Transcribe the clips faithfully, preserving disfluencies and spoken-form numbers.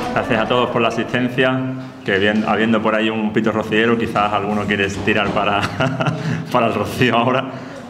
Gracias a todos por la asistencia, que bien, habiendo por ahí un pito rociero, quizás alguno quiere tirar para, para el rocío ahora.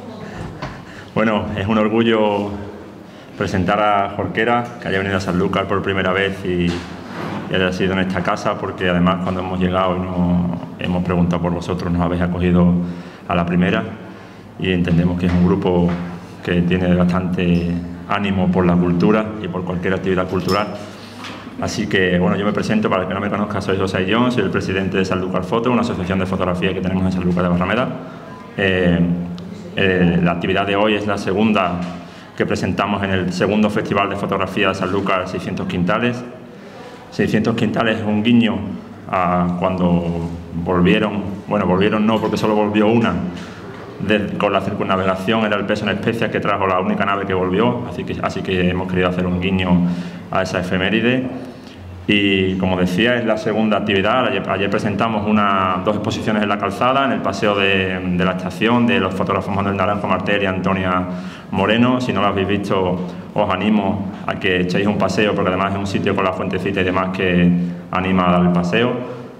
Bueno, es un orgullo presentar a Jorquera, que haya venido a Sanlúcar por primera vez y, y haya sido en esta casa, porque además cuando hemos llegado y nos hemos preguntado por vosotros, nos habéis acogido a la primera y entendemos que es un grupo que tiene bastante ánimo por la cultura y por cualquier actividad cultural. Así que, bueno, yo me presento, para el que no me conozca, soy José Ayllón, soy el presidente de Sanlúcar Foto, una asociación de fotografía que tenemos en Sanlúcar de Barrameda. Eh, eh, la actividad de hoy es la segunda que presentamos en el segundo Festival de Fotografía de Sanlúcar, seiscientos Quintales. seiscientos Quintales es un guiño a cuando volvieron, bueno, volvieron no, porque solo volvió una, de, con la circunnavegación, era el peso en especias que trajo la única nave que volvió, así que, así que hemos querido hacer un guiño a esa efeméride. Y como decía, es la segunda actividad. Ayer, ayer presentamos una, dos exposiciones en la calzada, en el paseo de, de la estación, de los fotógrafos Manuel Naranjo Martel y Antonia Moreno. Si no lo habéis visto, os animo a que echéis un paseo, porque además es un sitio con la fuentecita y demás que anima a dar el paseo.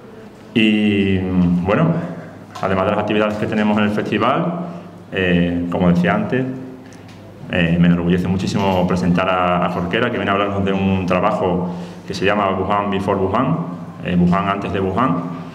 Y bueno, además de las actividades que tenemos en el festival, eh, como decía antes, eh, me enorgullece muchísimo presentar a, a Jorquera, que viene a hablarnos de un trabajo que se llama Wuhan Before Wuhan, eh, Wuhan antes de Wuhan.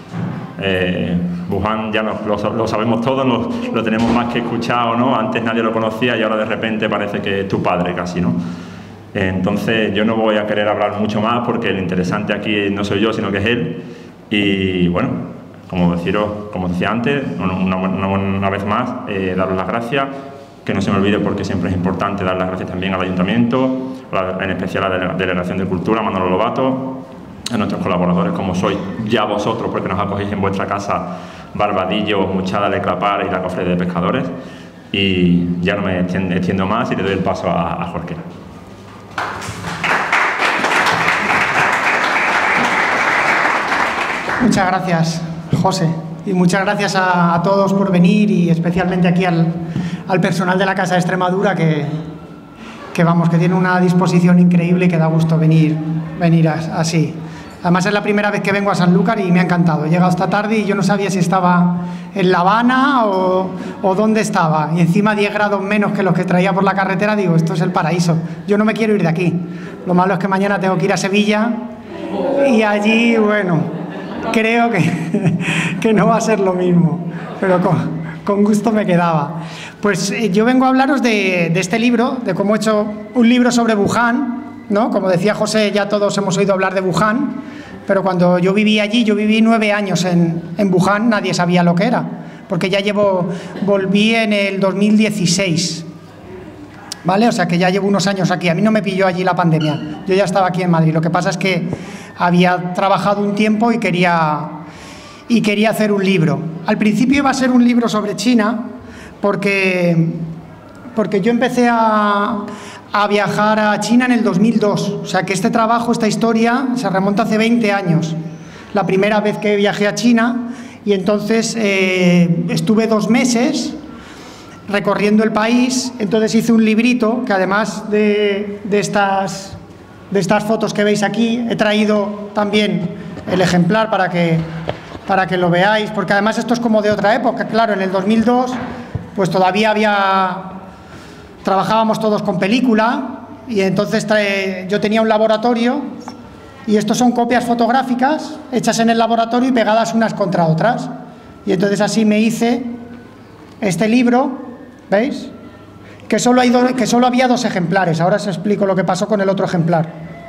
Eh, Wuhan ya lo, lo, lo sabemos todos, lo, lo tenemos más que escuchado, ¿no? Antes nadie lo conocía y ahora de repente parece que es tu padre casi, ¿no? Eh, entonces yo no voy a querer hablar mucho más porque lo interesante aquí no soy yo, sino que es él. Y bueno, como, deciros, como decía antes, una, una, una vez más, eh, daros las gracias, que no se me olvide porque siempre es importante dar las gracias también al Ayuntamiento, en especial a la Delegación de Cultura, Manolo Lobato, a nuestros colaboradores como sois ya vosotros, porque nos acogéis en vuestra casa, Barbadillo, Muchada, Le Clapar y la Cofradía de Pescadores. Y ya no me extiendo más y le doy el paso a, a Jorquera. Muchas gracias, José, y muchas gracias a, a todos por venir y especialmente aquí al, al personal de la Casa de Extremadura que, que vamos, que tiene una disposición increíble y que da gusto venir, venir así. Además es la primera vez que vengo a Sanlúcar y me ha encantado. He llegado esta tarde y yo no sabía si estaba en La Habana o, o dónde estaba. Y encima diez grados menos que los que traía por la carretera, digo, esto es el paraíso. Yo no me quiero ir de aquí. Lo malo es que mañana tengo que ir a Sevilla y allí, bueno, creo que, que no va a ser lo mismo. Pero con, con gusto me quedaba. Pues eh, yo vengo a hablaros de, de este libro, de cómo he hecho un libro sobre Wuhan, ¿no? Como decía José, ya todos hemos oído hablar de Wuhan, pero cuando yo viví allí, yo viví nueve años en, en Wuhan, nadie sabía lo que era, porque ya llevo, volví en el dos mil dieciséis, ¿vale? O sea que ya llevo unos años aquí. A mí no me pilló allí la pandemia, yo ya estaba aquí en Madrid. Lo que pasa es que había trabajado un tiempo y quería, y quería hacer un libro. Al principio iba a ser un libro sobre China, porque, porque yo empecé a, a viajar a China en el dos mil dos, o sea que este trabajo, esta historia, se remonta hace veinte años. La primera vez que viajé a China, y entonces eh, estuve dos meses recorriendo el país. Entonces hice un librito, que además de, de, estas, de estas fotos que veis aquí, he traído también el ejemplar para que, para que lo veáis, porque además esto es como de otra época. Claro, en el dos mil dos pues todavía había, trabajábamos todos con película, y entonces trae, yo tenía un laboratorio, y estos son copias fotográficas hechas en el laboratorio y pegadas unas contra otras, y entonces así me hice este libro, ¿veis? Que solo, hay do, que solo había dos ejemplares. Ahora os explico lo que pasó con el otro ejemplar.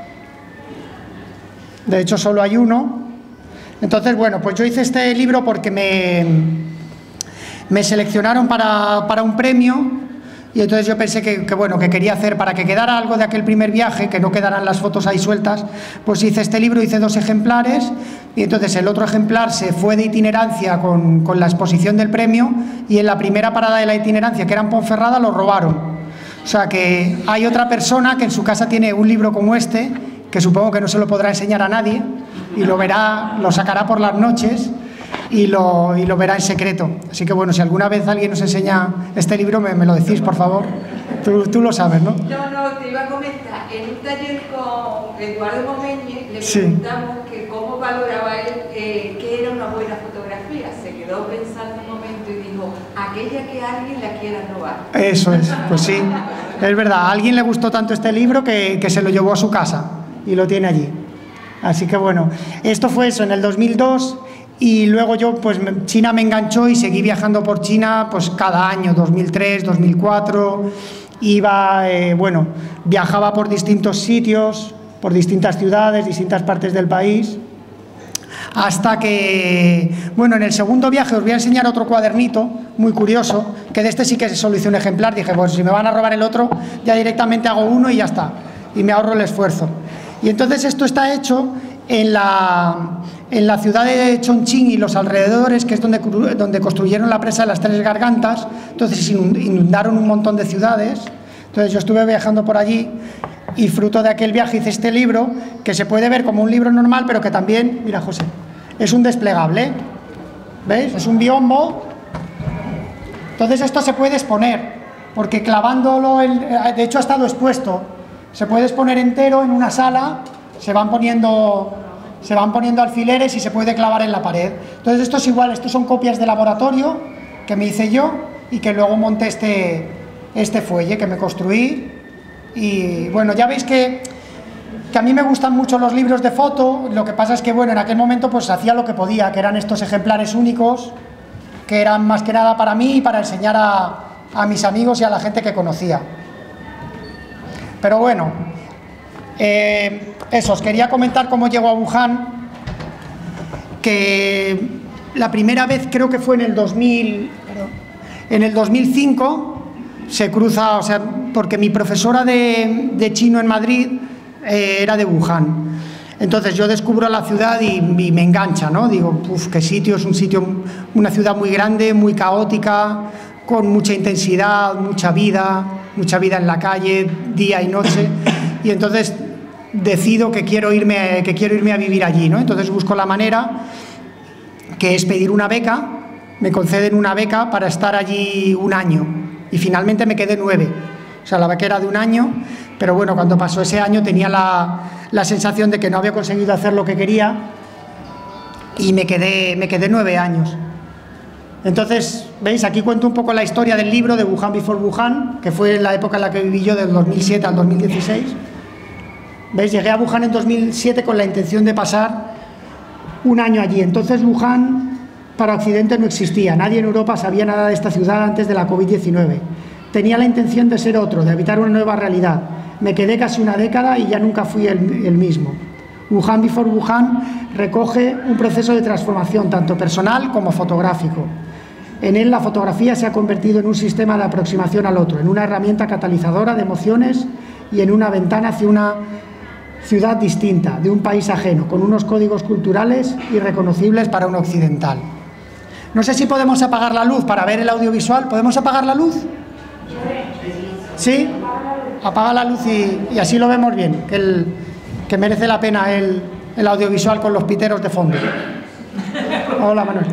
De hecho solo hay uno. Entonces, bueno, pues yo hice este libro porque me... me seleccionaron para, para un premio, y entonces yo pensé que, que, bueno, que quería hacer, para que quedara algo de aquel primer viaje, que no quedaran las fotos ahí sueltas, pues hice este libro, hice dos ejemplares, y entonces el otro ejemplar se fue de itinerancia con, con la exposición del premio, y en la primera parada de la itinerancia, que era en Ponferrada, lo robaron. O sea que hay otra persona que en su casa tiene un libro como este, que supongo que no se lo podrá enseñar a nadie, y lo verá, lo sacará por las noches, Y lo, y lo verá en secreto. Así que bueno, si alguna vez alguien nos enseña este libro, me, me lo decís, por favor. Tú, tú lo sabes, ¿no? No, no, te iba a comentar. En un taller con Eduardo Momeñe le Sí. preguntamos que cómo valoraba él eh, qué era una buena fotografía. Se quedó pensando un momento y dijo, aquella que alguien la quiera robar. Eso es, pues sí, es verdad. A alguien le gustó tanto este libro que, que se lo llevó a su casa y lo tiene allí. Así que bueno, esto fue eso en el dos mil dos y luego yo, pues China me enganchó y seguí viajando por China pues cada año, dos mil tres, dos mil cuatro, iba, eh, bueno, viajaba por distintos sitios, por distintas ciudades, distintas partes del país, hasta que, bueno, en el segundo viaje os voy a enseñar otro cuadernito muy curioso, que de este sí que solo hice un ejemplar, dije, pues si me van a robar el otro, ya directamente hago uno y ya está, y me ahorro el esfuerzo. Y entonces esto está hecho en la, en la ciudad de Chongqing y los alrededores, que es donde, donde construyeron la presa de las Tres Gargantas. Entonces inundaron un montón de ciudades. Entonces yo estuve viajando por allí y fruto de aquel viaje hice este libro, que se puede ver como un libro normal, pero que también, mira José, es un desplegable. ¿Veis? Es un biombo. Entonces esto se puede exponer, porque clavándolo, el, de hecho ha estado expuesto. Se puede exponer entero en una sala, se van poniendo, se van poniendo alfileres y se puede clavar en la pared. Entonces esto es igual, estos son copias de laboratorio que me hice yo y que luego monté este, este fuelle que me construí. Y bueno, ya veis que, que a mí me gustan mucho los libros de foto, lo que pasa es que bueno, en aquel momento pues hacía lo que podía, que eran estos ejemplares únicos, que eran más que nada para mí y para enseñar a, a mis amigos y a la gente que conocía. Pero bueno, eh, eso, os quería comentar cómo llego a Wuhan, que la primera vez creo que fue en el dos mil, perdón, en el dos mil cinco, se cruza, o sea, porque mi profesora de, de chino en Madrid eh, era de Wuhan. Entonces yo descubro la ciudad y, y me engancha, ¿no? Digo, uff, qué sitio, es un sitio, una ciudad muy grande, muy caótica, con mucha intensidad, mucha vida, mucha vida en la calle, día y noche, y entonces decido que quiero irme, que quiero irme a vivir allí, ¿no? Entonces busco la manera, que es pedir una beca, me conceden una beca para estar allí un año, y finalmente me quedé nueve, o sea, la beca era de un año, pero bueno, cuando pasó ese año tenía la, la sensación de que no había conseguido hacer lo que quería, y me quedé, me quedé nueve años. Entonces, veis, aquí cuento un poco la historia del libro de Wuhan Before Wuhan, que fue la época en la que viví yo, del dos mil siete al dos mil dieciséis. Veis, llegué a Wuhan en dos mil siete con la intención de pasar un año allí. Entonces Wuhan para Occidente no existía, nadie en Europa sabía nada de esta ciudad antes de la COVID diecinueve. Tenía la intención de ser otro, de habitar una nueva realidad. Me quedé casi una década y ya nunca fui el, el mismo. Wuhan Before Wuhan recoge un proceso de transformación tanto personal como fotográfico. En él la fotografía se ha convertido en un sistema de aproximación al otro, en una herramienta catalizadora de emociones y en una ventana hacia una ciudad distinta, de un país ajeno, con unos códigos culturales irreconocibles para un occidental. No sé si podemos apagar la luz para ver el audiovisual. ¿Podemos apagar la luz? ¿Sí? Apaga la luz y, y así lo vemos bien, que, el, que merece la pena el, el audiovisual con los piteros de fondo. Hola, Manuel.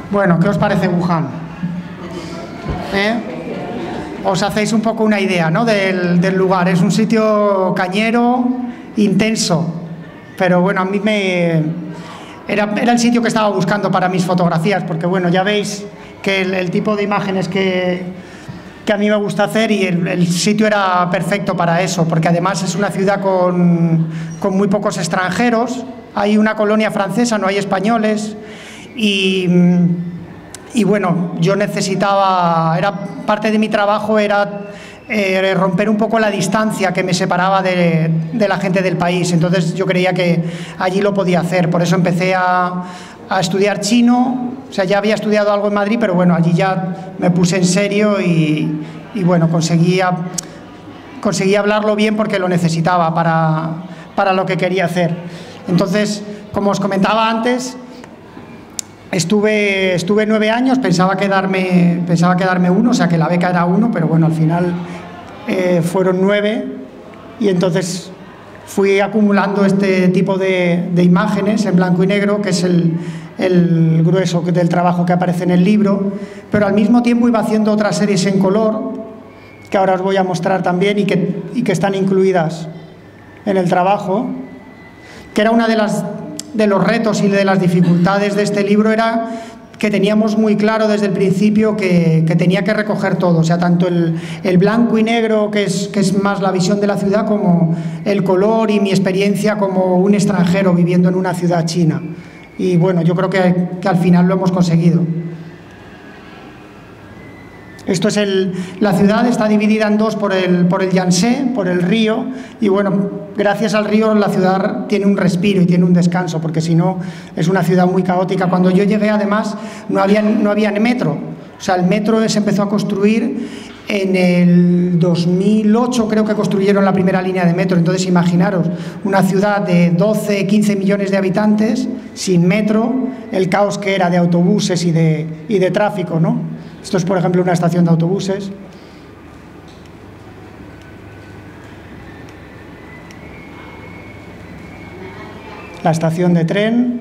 Bueno, ¿qué os parece Wuhan? ¿Eh? Os hacéis un poco una idea, ¿no?, del, del lugar. Es un sitio cañero, intenso, pero bueno, a mí me... Era, era el sitio que estaba buscando para mis fotografías, porque bueno, ya veis que el, el tipo de imágenes que, que a mí me gusta hacer, y el, el sitio era perfecto para eso, porque además es una ciudad con, con muy pocos extranjeros, hay una colonia francesa, no hay españoles, y... Y bueno, yo necesitaba, era parte de mi trabajo era eh, romper un poco la distancia que me separaba de, de la gente del país. Entonces yo creía que allí lo podía hacer. Por eso empecé a, a estudiar chino. O sea, ya había estudiado algo en Madrid, pero bueno, allí ya me puse en serio y, y bueno, conseguía, conseguía hablarlo bien porque lo necesitaba para, para lo que quería hacer. Entonces, como os comentaba antes, Estuve, estuve nueve años, pensaba quedarme, pensaba quedarme uno, o sea que la beca era uno, pero bueno, al final eh, fueron nueve, y entonces fui acumulando este tipo de, de imágenes en blanco y negro, que es el, el grueso del trabajo que aparece en el libro, pero al mismo tiempo iba haciendo otras series en color, que ahora os voy a mostrar también y que, y que están incluidas en el trabajo, que era una de las... de los retos y de las dificultades de este libro, era que teníamos muy claro desde el principio que, que tenía que recoger todo, o sea, tanto el, el blanco y negro, que es, que es más la visión de la ciudad, como el color y mi experiencia como un extranjero viviendo en una ciudad china. Y bueno, yo creo que, que al final lo hemos conseguido. Esto es el, la ciudad, está dividida en dos por el, por el Yangtze, por el río, y bueno, gracias al río la ciudad tiene un respiro y tiene un descanso, porque si no es una ciudad muy caótica. Cuando yo llegué, además, no había, no había metro, o sea, el metro se empezó a construir en el dos mil ocho, creo que construyeron la primera línea de metro. Entonces imaginaros, una ciudad de doce, quince millones de habitantes, sin metro, el caos que era de autobuses y de, y de tráfico, ¿no? Esto es, por ejemplo, una estación de autobuses. La estación de tren.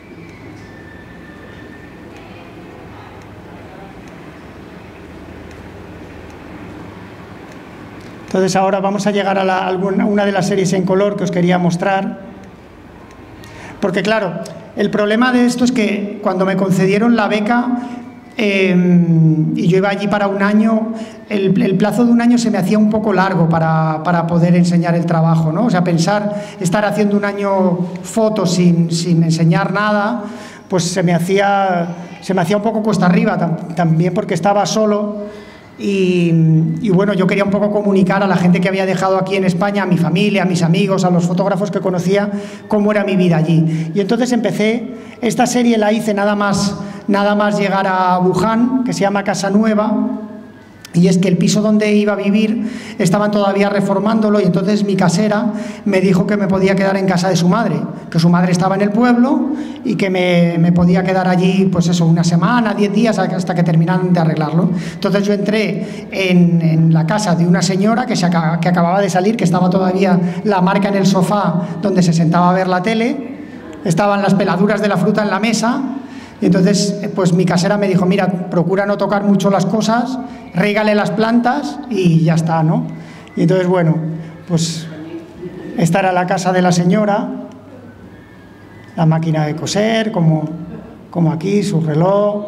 Entonces ahora vamos a llegar a, la, a una de las series en color que os quería mostrar. Porque claro, el problema de esto es que cuando me concedieron la beca, Eh, y yo iba allí para un año, el, el plazo de un año se me hacía un poco largo para, para poder enseñar el trabajo, ¿no? O sea, pensar estar haciendo un año fotos sin, sin enseñar nada, pues se me hacía, se me hacía un poco cuesta arriba, tam, también porque estaba solo. Y, y bueno, yo quería un poco comunicar a la gente que había dejado aquí en España, a mi familia, a mis amigos, a los fotógrafos que conocía, cómo era mi vida allí. Y entonces empecé, esta serie la hice nada más, nada más llegar a Wuhan, que se llama Casa Nueva, y es que el piso donde iba a vivir estaban todavía reformándolo, y entonces mi casera me dijo que me podía quedar en casa de su madre, que su madre estaba en el pueblo y que me, me podía quedar allí, pues eso, una semana, diez días, hasta que terminaran de arreglarlo. Entonces yo entré en, en la casa de una señora que, se acaba, que acababa de salir, que estaba todavía la marca en el sofá donde se sentaba a ver la tele, estaban las peladuras de la fruta en la mesa. Y entonces, pues mi casera me dijo, mira, procura no tocar mucho las cosas, régale las plantas y ya está, ¿no? Y entonces, bueno, pues esta era la casa de la señora, la máquina de coser, como, como aquí, su reloj,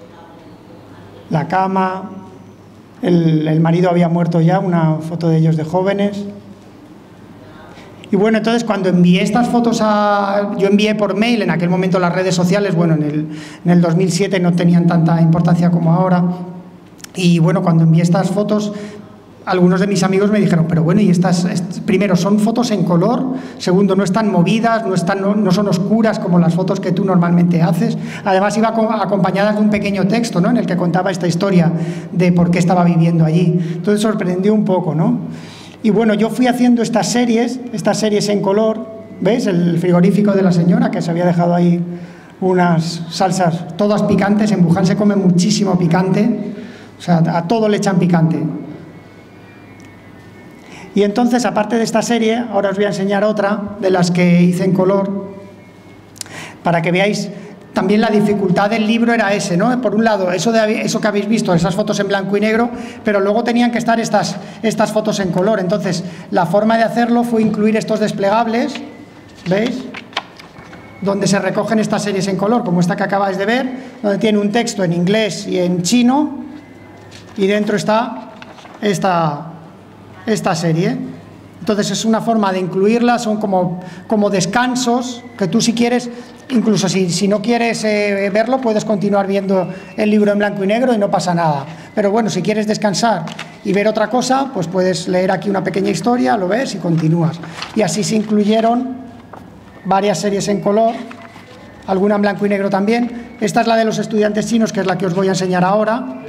la cama, el, el marido había muerto ya, una foto de ellos de jóvenes. Y bueno, entonces cuando envié estas fotos a... Yo envié por mail, en aquel momento las redes sociales, bueno, en el, en el dos mil siete no tenían tanta importancia como ahora. Y bueno, cuando envié estas fotos, algunos de mis amigos me dijeron, pero bueno, y estas, est primero, son fotos en color, segundo, no están movidas, no, están, no, no son oscuras como las fotos que tú normalmente haces. Además iba acompañadas de un pequeño texto, ¿no?, en el que contaba esta historia de por qué estaba viviendo allí. Entonces sorprendió un poco, ¿no? Y bueno, yo fui haciendo estas series, estas series en color, ¿ves? El frigorífico de la señora, que se había dejado ahí unas salsas todas picantes. En Wuhan se come muchísimo picante, o sea, a todo le echan picante. Y entonces, aparte de esta serie, ahora os voy a enseñar otra de las que hice en color, para que veáis también la dificultad del libro era ese, ¿no? Por un lado, eso, de, eso que habéis visto, esas fotos en blanco y negro, pero luego tenían que estar estas, estas fotos en color. Entonces, la forma de hacerlo fue incluir estos desplegables, ¿veis?, donde se recogen estas series en color, como esta que acabáis de ver, donde tiene un texto en inglés y en chino, y dentro está esta, esta serie. Entonces es una forma de incluirla, son como, como descansos, que tú si quieres, incluso si, si no quieres eh, verlo, puedes continuar viendo el libro en blanco y negro y no pasa nada. Pero bueno, si quieres descansar y ver otra cosa, pues puedes leer aquí una pequeña historia, lo ves y continúas. Y así se incluyeron varias series en color, alguna en blanco y negro también. Esta es la de los estudiantes chinos, que es la que os voy a enseñar ahora.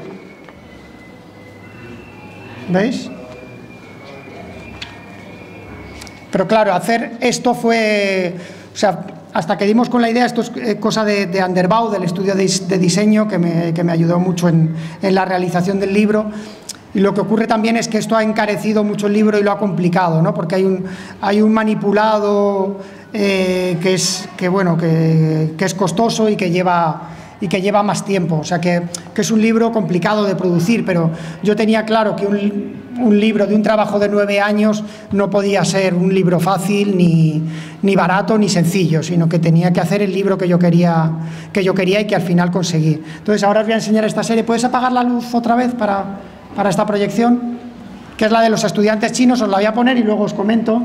¿Veis? Pero claro, hacer esto fue... O sea, hasta que dimos con la idea, esto es cosa de, de Underbaugh, del estudio de, de diseño, que me, que me ayudó mucho en, en la realización del libro. Y lo que ocurre también es que esto ha encarecido mucho el libro y lo ha complicado, ¿no? Porque hay un, hay un manipulado eh, que, es, que, bueno, que, que es costoso y que lleva... y que lleva más tiempo, o sea que, que es un libro complicado de producir, pero yo tenía claro que un, un libro de un trabajo de nueve años no podía ser un libro fácil, ni, ni barato, ni sencillo, sino que tenía que hacer el libro que yo quería, que yo quería y que al final conseguí. Entonces ahora os voy a enseñar esta serie. ¿Puedes apagar la luz otra vez para, para esta proyección? Que es la de los estudiantes chinos, os la voy a poner y luego os comento.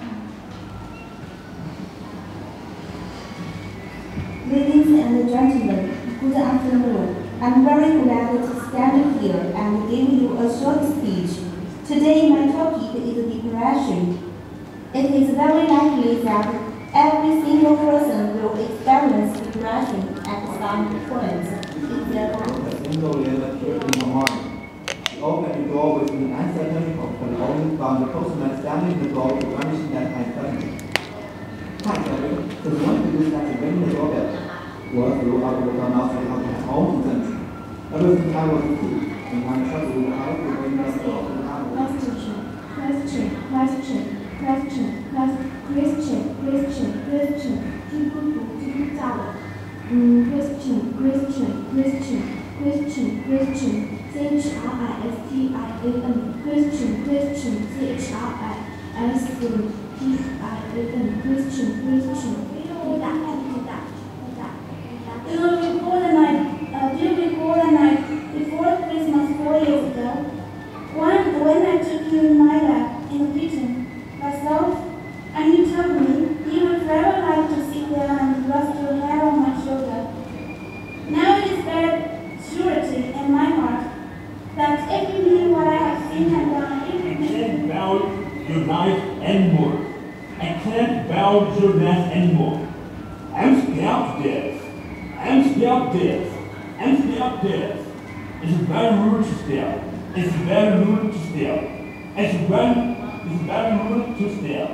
Ladies and gentlemen, good afternoon. I'm very glad to stand here and give you a short speech. Today my topic is depression. It is very likely that every single person will experience depression at some point in their life. Single level in the mind. Open the door with the uncertainty of the lonely from the postman standing the door to vanishing that I suddenly. Hi, Gary. The one who is that ring the doorbell. Was through out of the mouth and out of my own sense. Ever since I was a kid, and my trouble out to bring us all to the Question, question, question, question, question, question, question, 听不懂，听不到了。嗯 ，question, question, question, question, question, C H R I S T I A N, question, question, C H R I S T I A N, question, question, 回答，回答，回答。Do you recall the night? Uh, do you recall the night before Christmas four years ago? When, when I took you in my lap in the kitchen, myself, and you told me you would very like to sit there and rest your head on my shoulder. Now it is very surety in my heart that if you knew what I have seen and done, it would make you... I can't bow your knife anymore. I can't bow your knife anymore. I'm scared of death. I'm scared of death. I'm scared of death. It's very rude to stare. It's very rude to stare. It's very, it's very rude to stare.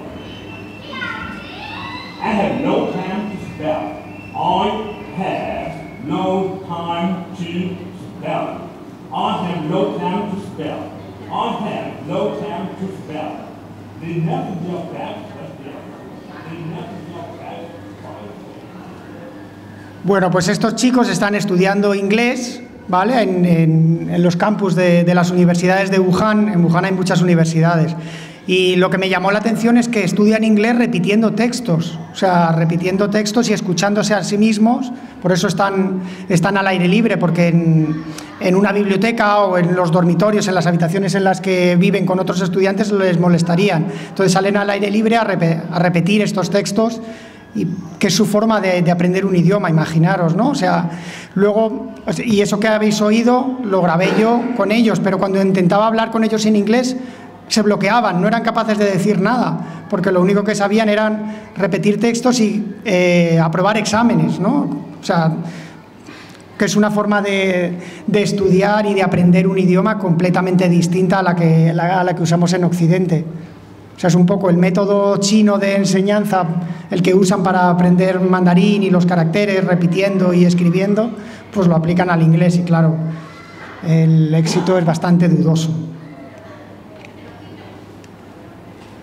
I have no time to spare. I have no time to spare. I have no time to spare. I have no time to spare. They never get back to spare. They never get back. Bueno, pues estos chicos están estudiando inglés, ¿vale? En, en, en los campus de, de las universidades de Wuhan. En Wuhan hay muchas universidades. Y lo que me llamó la atención es que estudian inglés repitiendo textos, o sea, repitiendo textos y escuchándose a sí mismos. Por eso están, están al aire libre, porque en, en una biblioteca o en los dormitorios, en las habitaciones en las que viven con otros estudiantes, les molestarían. Entonces salen al aire libre a, rep a repetir estos textos, y que es su forma de, de aprender un idioma, imaginaros, ¿no? O sea, luego, y eso que habéis oído lo grabé yo con ellos, pero cuando intentaba hablar con ellos en inglés se bloqueaban, no eran capaces de decir nada, porque lo único que sabían eran repetir textos y eh, aprobar exámenes, ¿no? O sea, que es una forma de, de estudiar y de aprender un idioma completamente distinta a la que, a la que usamos en Occidente. O sea, es un poco el método chino de enseñanza, el que usan para aprender mandarín y los caracteres, repitiendo y escribiendo, pues lo aplican al inglés y claro, el éxito es bastante dudoso.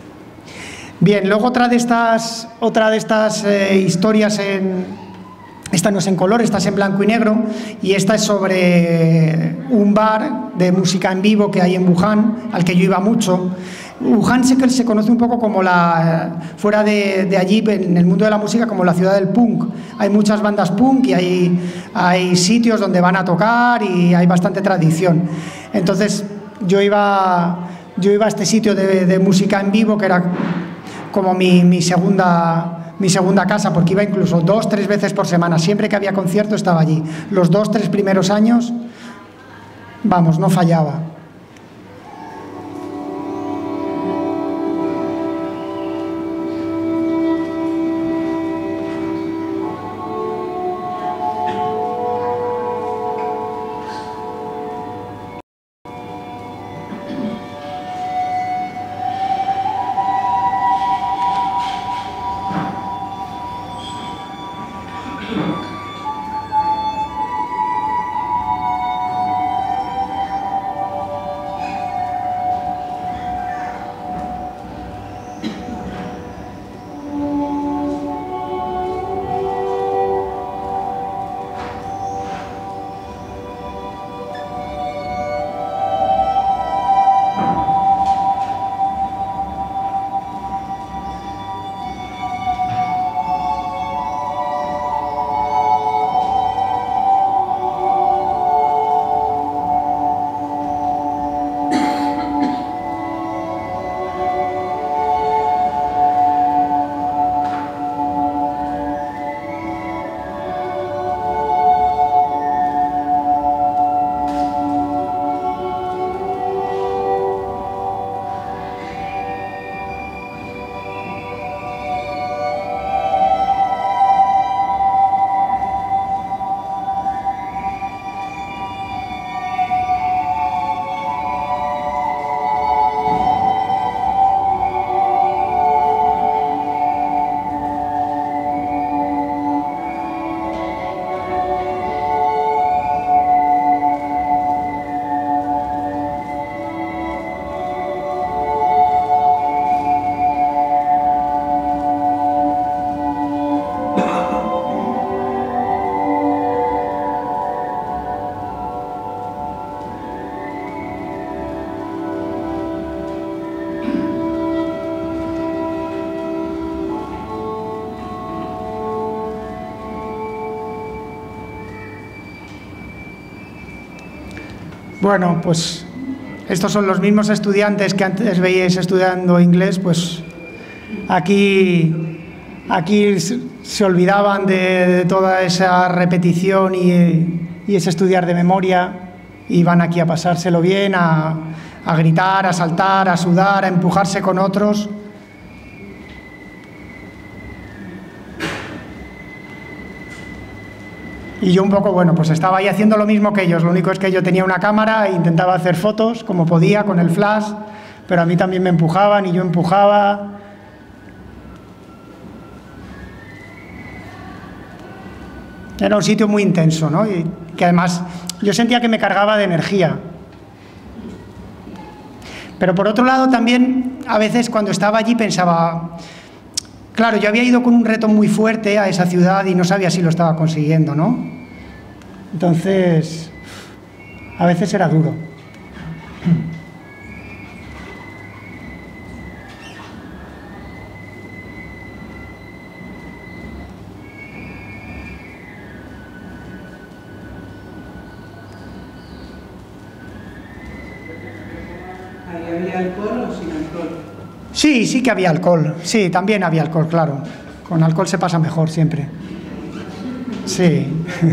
Bien, luego otra de estas, otra de estas eh, historias en, esta no es en color, esta es en blanco y negro, y esta es sobre un bar de música en vivo que hay en Wuhan, al que yo iba mucho. Wuhan sé que se conoce un poco como la, fuera de, de allí, en el mundo de la música, como la ciudad del punk. Hay muchas bandas punk y hay, hay sitios donde van a tocar y hay bastante tradición. Entonces yo iba, yo iba a este sitio de, de música en vivo, que era como mi, mi, segunda, mi segunda casa, porque iba incluso dos, tres veces por semana. Siempre que había concierto estaba allí. Los dos, tres primeros años, vamos, no fallaba. Bueno, pues estos son los mismos estudiantes que antes veíais estudiando inglés, pues aquí, aquí se olvidaban de, de toda esa repetición y, y ese estudiar de memoria, y van aquí a pasárselo bien, a, a gritar, a saltar, a sudar, a empujarse con otros. Y yo un poco, bueno, pues estaba ahí haciendo lo mismo que ellos, lo único es que yo tenía una cámara e intentaba hacer fotos como podía con el flash, pero a mí también me empujaban y yo empujaba. Era un sitio muy intenso, ¿no? Y que además yo sentía que me cargaba de energía. Pero por otro lado también, a veces cuando estaba allí pensaba, claro, yo había ido con un reto muy fuerte a esa ciudad y no sabía si lo estaba consiguiendo, ¿no? Entonces, a veces era duro. ¿Ahí había alcohol o sin alcohol? Sí, sí que había alcohol. Sí, también había alcohol, claro. Con alcohol se pasa mejor siempre. Sí.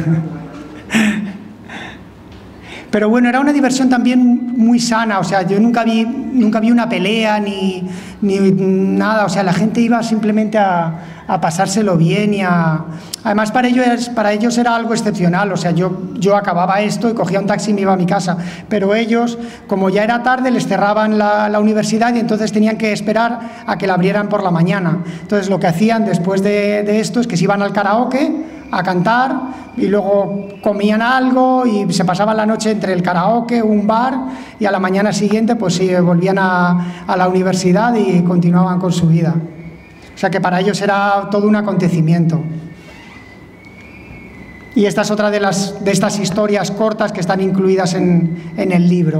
Pero bueno, era una diversión también muy sana, o sea, yo nunca vi, nunca vi una pelea ni, ni nada, o sea, la gente iba simplemente a, a pasárselo bien y a... Además, para ellos, para ellos era algo excepcional, o sea, yo, yo acababa esto y cogía un taxi y me iba a mi casa, pero ellos, como ya era tarde, les cerraban la, la universidad y entonces tenían que esperar a que la abrieran por la mañana. Entonces, lo que hacían después de, de esto es que se iban al karaoke a cantar y luego comían algo y se pasaban la noche entre el karaoke, un bar, y a la mañana siguiente pues sí, volvían a, a la universidad y continuaban con su vida. O sea que para ellos era todo un acontecimiento. Y esta es otra de, las, de estas historias cortas que están incluidas en, en el libro.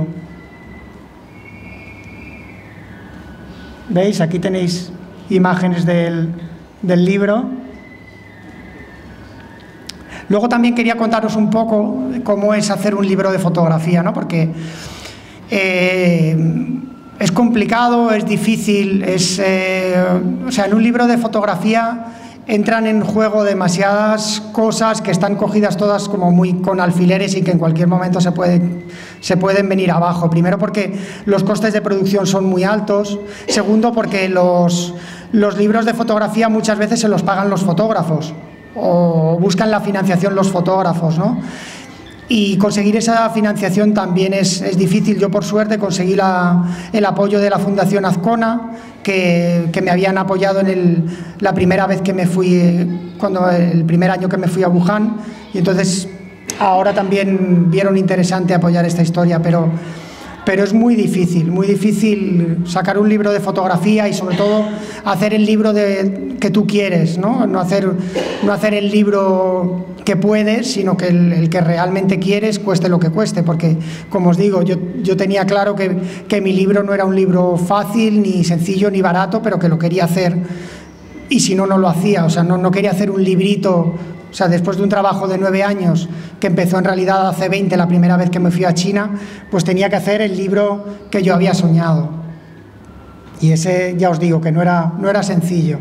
¿Veis? Aquí tenéis imágenes del, del libro. Luego también quería contaros un poco cómo es hacer un libro de fotografía, ¿no? Porque eh, es complicado, es difícil, es, eh, o sea, en un libro de fotografía entran en juego demasiadas cosas que están cogidas todas como muy con alfileres y que en cualquier momento se pueden, se pueden venir abajo. Primero porque los costes de producción son muy altos. Segundo porque los, los libros de fotografía muchas veces se los pagan los fotógrafos o buscan la financiación los fotógrafos, ¿no? Y conseguir esa financiación también es, es difícil. Yo, por suerte, conseguí la, el apoyo de la Fundación Azcona, que, que me habían apoyado en el, la primera vez que me fui, cuando el primer año que me fui a Wuhan, y entonces ahora también vieron interesante apoyar esta historia, pero, pero es muy difícil, muy difícil sacar un libro de fotografía y sobre todo hacer el libro de, que tú quieres, ¿no? No hacer, no hacer el libro que puedes, sino que el, el que realmente quieres, cueste lo que cueste, porque, como os digo, yo, yo tenía claro que, que mi libro no era un libro fácil, ni sencillo, ni barato, pero que lo quería hacer, y si no, no lo hacía. O sea, no, no quería hacer un librito, o sea, después de un trabajo de nueve años, que empezó en realidad hace veinte, la primera vez que me fui a China, pues tenía que hacer el libro que yo había soñado. Y ese, ya os digo, que no era, no era sencillo.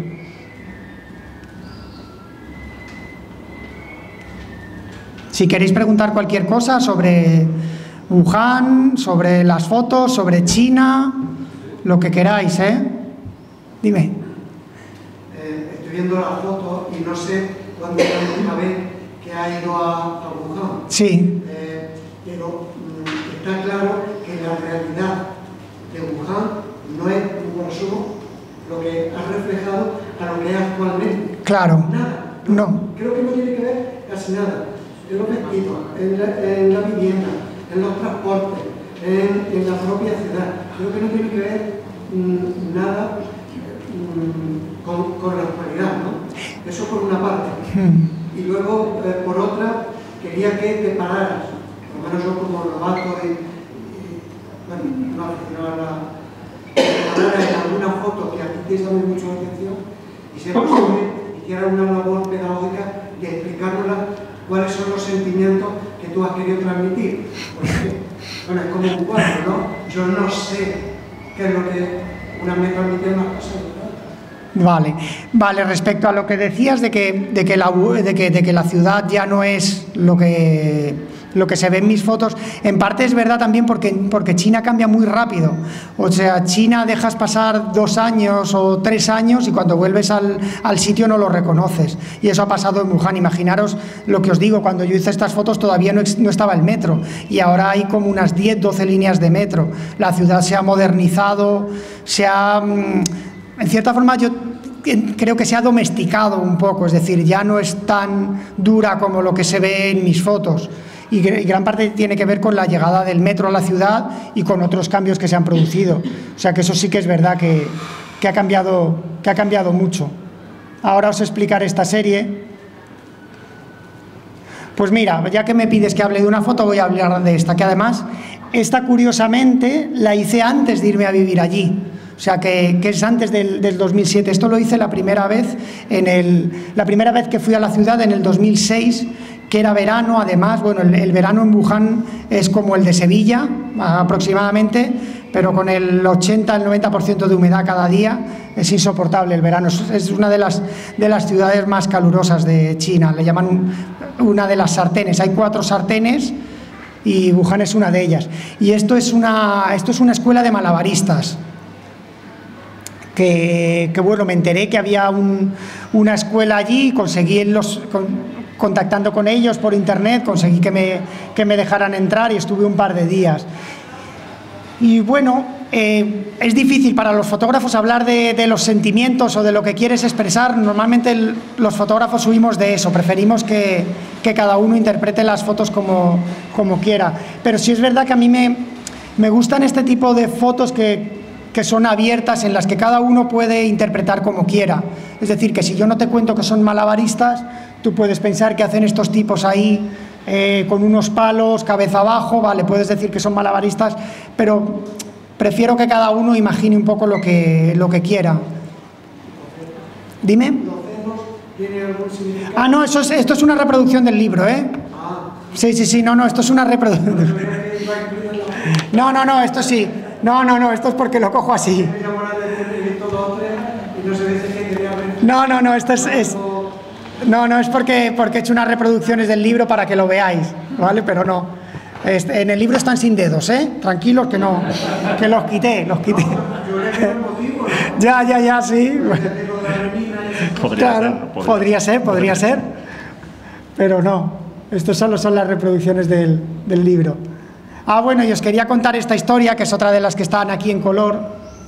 Si queréis preguntar cualquier cosa sobre Wuhan, sobre las fotos, sobre China, lo que queráis, ¿eh? Dime. Eh, estoy viendo la foto y no sé cuándo es la última vez que ha ido a, a Wuhan. Sí. Eh, pero mm, está claro que la realidad de Wuhan no es, por resumo, lo que ha reflejado a lo que es actualmente. Claro. Nada. No. Creo que no tiene que ver casi nada. En los vestidos, en la, en la vivienda, en los transportes, en, en la propia ciudad. Creo que no tiene que ver mmm, nada mmm, con, con la actualidad, ¿no? Eso por una parte. Y luego, eh, por otra, quería que te pararas, por lo menos yo como novato y, y bueno, no aficionado a la... te pararas en alguna foto que a ti te llame mucho la atención y si es posible, hiciera una labor pedagógica de explicárnosla cuáles son los sentimientos que tú has querido transmitir. Porque, bueno, es como un cuadro, ¿no? Yo no sé qué es lo que una me transmitió unas cosas. Vale, vale, respecto a lo que decías de que, de que, la, de que, de que la ciudad ya no es lo que, lo que se ve en mis fotos, en parte es verdad también porque, porque China cambia muy rápido. O sea, China dejas pasar dos años o tres años y cuando vuelves al, al sitio no lo reconoces. Y eso ha pasado en Wuhan. Imaginaros lo que os digo, cuando yo hice estas fotos todavía no, no estaba el metro y ahora hay como unas diez, doce líneas de metro. La ciudad se ha modernizado, se ha... En cierta forma yo creo que se ha domesticado un poco, es decir, ya no es tan dura como lo que se ve en mis fotos. Y gran parte tiene que ver con la llegada del metro a la ciudad y con otros cambios que se han producido. O sea que eso sí que es verdad que, que, ha, cambiado, que ha cambiado mucho. Ahora os explicaré esta serie. Pues mira, ya que me pides que hable de una foto, voy a hablar de esta, que además, esta curiosamente la hice antes de irme a vivir allí. O sea, que, que es antes del, del dos mil siete. Esto lo hice la primera vez, en el, la primera vez que fui a la ciudad en el dos mil seis, que era verano. Además, bueno, el, el verano en Wuhan es como el de Sevilla, aproximadamente, pero con el ochenta al noventa por ciento de humedad cada día. Es insoportable el verano. Es, es una de las, de las ciudades más calurosas de China. Le llaman un, una de las sartenes. Hay cuatro sartenes y Wuhan es una de ellas. Y esto es una, esto es una escuela de malabaristas. Que, que bueno, me enteré que había un, una escuela allí, conseguí los, con, contactando con ellos por internet, conseguí que me, que me dejaran entrar y estuve un par de días. Y bueno, eh, es difícil para los fotógrafos hablar de, de los sentimientos o de lo que quieres expresar. Normalmente el, los fotógrafos huimos de eso, preferimos que, que cada uno interprete las fotos como, como quiera. Pero sí es verdad que a mí me, me gustan este tipo de fotos que... que son abiertas, en las que cada uno puede interpretar como quiera. Es decir, que si yo no te cuento que son malabaristas, tú puedes pensar que hacen estos tipos ahí eh, con unos palos, cabeza abajo, vale, puedes decir que son malabaristas, pero prefiero que cada uno imagine un poco lo que, lo que quiera. Dime. Ah, no, eso es, esto es una reproducción del libro, ¿eh? Sí, sí, sí, no, no, esto es una reproducción. No, no, no, esto sí. No, no, no, esto es porque lo cojo así. No, no, no, esto es... es no, no, es porque, porque he hecho unas reproducciones del libro para que lo veáis, ¿vale? Pero no. Este, en el libro están sin dedos, ¿eh? Tranquilos que no, que los quité, los quité. Ya, ya, ya, sí. Podría Claro, ser, podría. podría ser, podría ser. Pero no, estos solo son las reproducciones del, del libro. Ah, bueno, y os quería contar esta historia, que es otra de las que están aquí en color,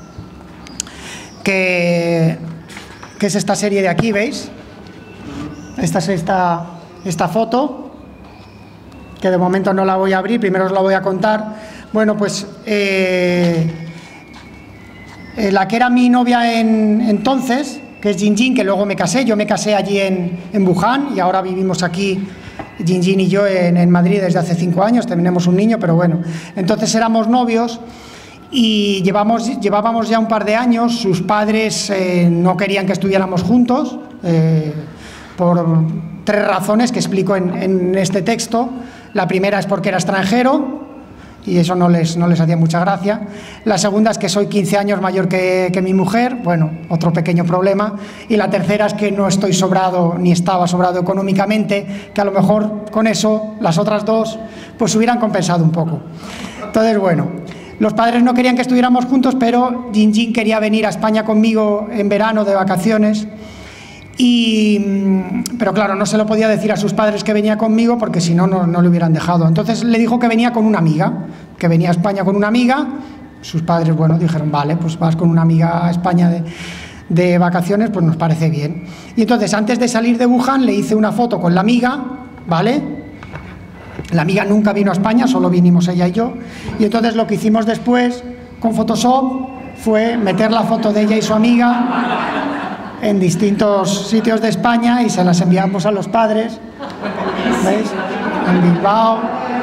que, que es esta serie de aquí, ¿veis? Esta es esta, esta foto, que de momento no la voy a abrir, primero os la voy a contar. Bueno, pues eh, eh, la que era mi novia en, entonces, que es Jin Jin, que luego me casé, yo me casé allí en, en Wuhan y ahora vivimos aquí, Jin Jin y yo, en, en Madrid desde hace cinco años, tenemos un niño, pero bueno, entonces éramos novios y llevamos, llevábamos ya un par de años, sus padres eh, no querían que estuviéramos juntos, eh, por tres razones que explico en, en este texto. La primera es porque era extranjero y eso no les, no les hacía mucha gracia. La segunda es que soy quince años mayor que, que mi mujer, bueno, otro pequeño problema. Y la tercera es que no estoy sobrado, ni estaba sobrado económicamente, que a lo mejor con eso las otras dos pues hubieran compensado un poco. Entonces, bueno, los padres no querían que estuviéramos juntos, pero Jin Jin quería venir a España conmigo en verano de vacaciones. Y, pero claro, no se lo podía decir a sus padres que venía conmigo porque si no, no, no le hubieran dejado. Entonces le dijo que venía con una amiga, que venía a España con una amiga. Sus padres, bueno, dijeron, vale, pues vas con una amiga a España de, de vacaciones, pues nos parece bien. Y entonces, antes de salir de Wuhan, le hice una foto con la amiga, ¿vale? La amiga nunca vino a España, solo vinimos ella y yo. Y entonces lo que hicimos después, con Photoshop, fue meter la foto de ella y su amiga en distintos sitios de España y se las enviamos a los padres, ¿veis? En Bilbao,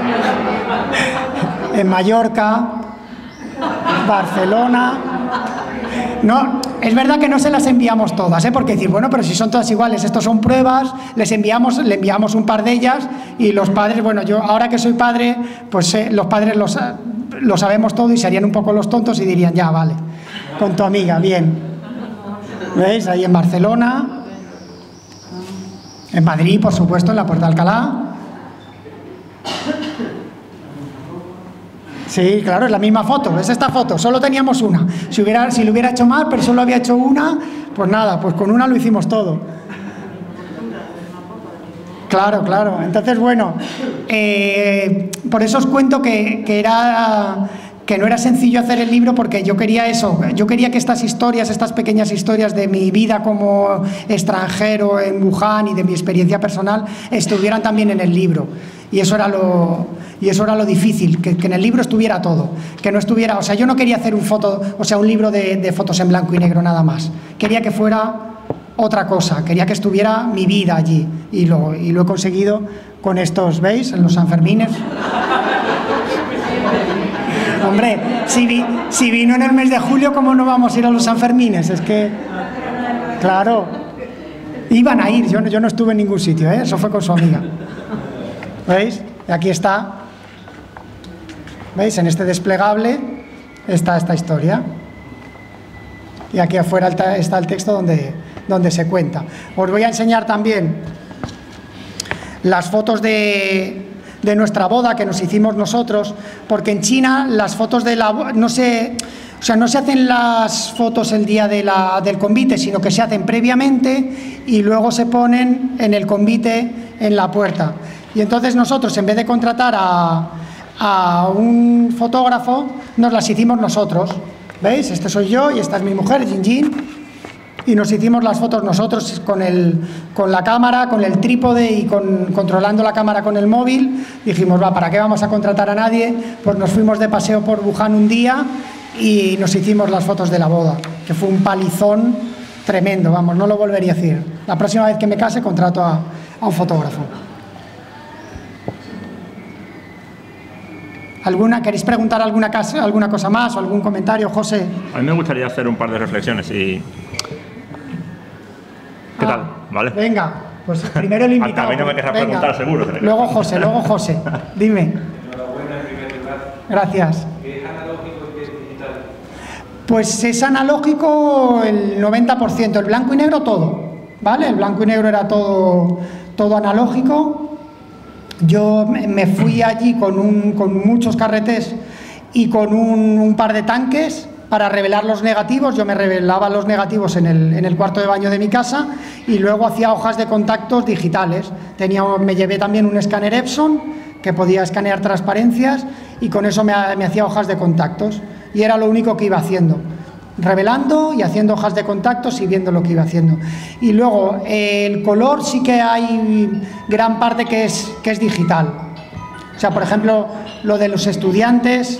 en Mallorca, Barcelona. No, es verdad que no se las enviamos todas, ¿eh? Porque decir, bueno, pero si son todas iguales, estos son pruebas, les enviamos, le enviamos un par de ellas y los padres, bueno, yo ahora que soy padre, pues eh, los padres los, lo sabemos todo y se harían un poco los tontos y dirían, ya, vale, con tu amiga, bien. ¿Veis? Ahí en Barcelona, en Madrid, por supuesto, en la Puerta de Alcalá. Sí, claro, es la misma foto, es esta foto, solo teníamos una. Si, hubiera, si lo hubiera hecho mal, pero solo había hecho una, pues nada, pues con una lo hicimos todo. Claro, claro. Entonces, bueno, eh, por eso os cuento que, que era... que no era sencillo hacer el libro porque yo quería eso, yo quería que estas historias, estas pequeñas historias de mi vida como extranjero en Wuhan y de mi experiencia personal estuvieran también en el libro. Y eso era lo, y eso era lo difícil, que, que en el libro estuviera todo, que no estuviera, o sea, yo no quería hacer un foto, o sea, un libro de, de fotos en blanco y negro nada más, quería que fuera otra cosa, quería que estuviera mi vida allí y lo, y lo he conseguido con estos, ¿veis? En los Sanfermines. Hombre, si, vi, si vino en el mes de julio, ¿cómo no vamos a ir a los Sanfermines? Es que, claro, iban a ir, yo, yo no estuve en ningún sitio, ¿eh? Eso fue con su amiga. ¿Veis? Y aquí está, ¿veis? En este desplegable está esta historia. Y aquí afuera está el texto donde, donde se cuenta. Os voy a enseñar también las fotos de... de nuestra boda que nos hicimos nosotros, porque en China las fotos de la boda no se, o sea, no se hacen las fotos el día de la, del convite, sino que se hacen previamente y luego se ponen en el convite en la puerta. Y entonces nosotros, en vez de contratar a, a un fotógrafo, nos las hicimos nosotros. ¿Veis? Este soy yo y esta es mi mujer, Jin Jin. Y nos hicimos las fotos nosotros con, el, con la cámara, con el trípode y con, controlando la cámara con el móvil. Dijimos, va, ¿para qué vamos a contratar a nadie? Pues nos fuimos de paseo por Wuhan un día y nos hicimos las fotos de la boda, que fue un palizón tremendo, vamos, no lo volvería a decir. La próxima vez que me case contrato a, a un fotógrafo. ¿Alguna, ¿Queréis preguntar alguna, casa, alguna cosa más o algún comentario, José? A mí me gustaría hacer un par de reflexiones y... ¿Qué ah, tal? ¿Vale? Venga, pues primero el invitado. A mí no me querrás preguntar, seguro. Luego José, luego José. Dime. Enhorabuena en primer lugar. Gracias. ¿Qué es analógico y qué es digital? Pues es analógico el noventa por ciento, el blanco y negro todo, ¿vale? El blanco y negro era todo, todo analógico. Yo me fui allí con, un, con muchos carretes y con un, un par de tanques para revelar los negativos. Yo me revelaba los negativos en el, en el cuarto de baño de mi casa y luego hacía hojas de contactos digitales. Tenía, me llevé también un escáner Epson que podía escanear transparencias y con eso me, me hacía hojas de contactos. Y era lo único que iba haciendo, revelando y haciendo hojas de contactos y viendo lo que iba haciendo. Y luego, eh, el color sí que hay gran parte que es, que es digital. O sea, por ejemplo, lo de los estudiantes,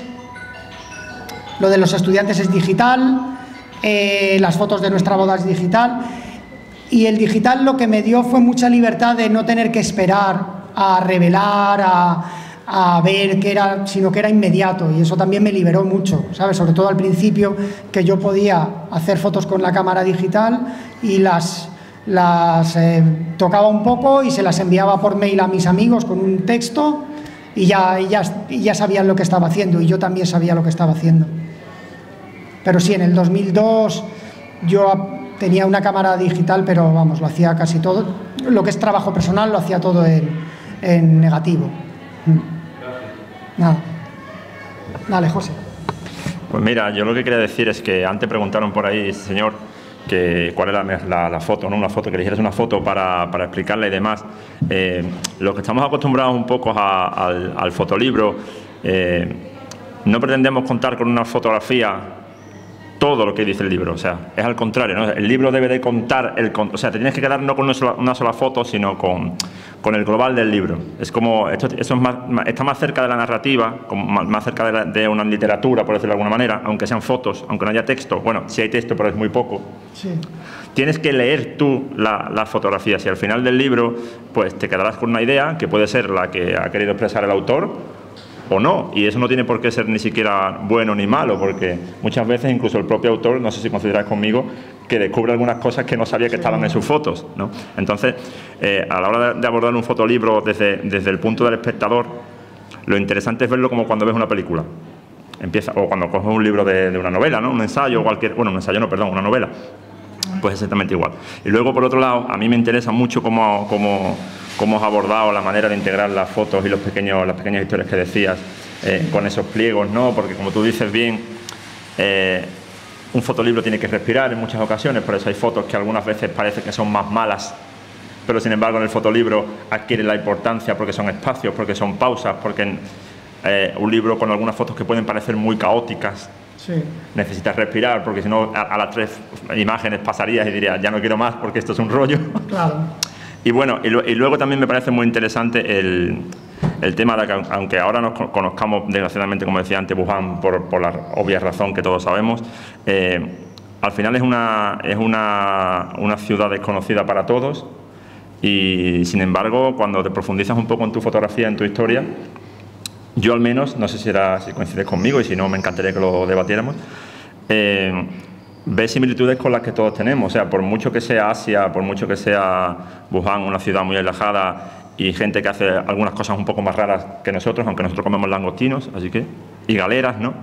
lo de los estudiantes es digital, eh, las fotos de nuestra boda es digital. Y el digital lo que me dio fue mucha libertad de no tener que esperar a revelar, a... a ver que era, sino que era inmediato, y eso también me liberó mucho, ¿sabes? Sobre todo al principio, que yo podía hacer fotos con la cámara digital y las, las eh, tocaba un poco y se las enviaba por mail a mis amigos con un texto y ya, y ya, y ya sabían lo que estaba haciendo y yo también sabía lo que estaba haciendo. Pero sí, en el dos mil dos yo tenía una cámara digital, pero vamos, lo hacía casi todo, lo que es trabajo personal lo hacía todo en, en negativo. Nada. Dale, José. Pues mira, yo lo que quería decir es que antes preguntaron por ahí, señor, que cuál era la, la foto, ¿no? Una foto, que eligieras una foto para, para explicarla y demás. Eh, los que estamos acostumbrados un poco a, al, al fotolibro, eh, no pretendemos contar con una fotografía todo lo que dice el libro, o sea, es al contrario, ¿no? El libro debe de contar, el, o sea, te tienes que quedar no con una sola, una sola foto, sino con, con el global del libro. Es como, esto, eso es más, está más cerca de la narrativa, como más, más cerca de, la, de una literatura, por decirlo de alguna manera, aunque sean fotos, aunque no haya texto. Bueno, sí hay texto, pero es muy poco. Sí. Tienes que leer tú las la fotografías y al final del libro, pues te quedarás con una idea que puede ser la que ha querido expresar el autor, o no, y eso no tiene por qué ser ni siquiera bueno ni malo, porque muchas veces incluso el propio autor, no sé si consideráis conmigo, que descubre algunas cosas que no sabía que estaban en sus fotos, ¿no? Entonces, eh, a la hora de, de abordar un fotolibro desde, desde el punto del espectador, lo interesante es verlo como cuando ves una película. Empieza, o cuando coges un libro de, de una novela, ¿no? Un ensayo o cualquier... Bueno, un ensayo no, perdón, una novela. Pues exactamente igual. Y luego, por otro lado, a mí me interesa mucho cómo... cómo cómo has abordado la manera de integrar las fotos y los pequeños, las pequeñas historias que decías eh, con esos pliegos, ¿no? Porque como tú dices bien, eh, un fotolibro tiene que respirar en muchas ocasiones, por eso hay fotos que algunas veces parece que son más malas, pero sin embargo en el fotolibro adquieren la importancia porque son espacios, porque son pausas, porque eh, un libro con algunas fotos que pueden parecer muy caóticas, sí, necesitas respirar, porque si no a, a las tres imágenes pasarías y dirías, ya no quiero más porque esto es un rollo. Claro. Y bueno, y, lo, y luego también me parece muy interesante el, el tema de que, aunque ahora nos conozcamos, desgraciadamente, como decía antes, Wuhan, por, por la obvia razón que todos sabemos, eh, al final es, una, es una, una ciudad desconocida para todos y, sin embargo, cuando te profundizas un poco en tu fotografía, en tu historia, yo al menos, no sé si, era, si coincides conmigo y si no, me encantaría que lo debatiéramos, eh, ves similitudes con las que todos tenemos, o sea, por mucho que sea Asia, por mucho que sea Wuhan, una ciudad muy alejada y gente que hace algunas cosas un poco más raras que nosotros, aunque nosotros comemos langostinos, así que, y galeras, ¿no?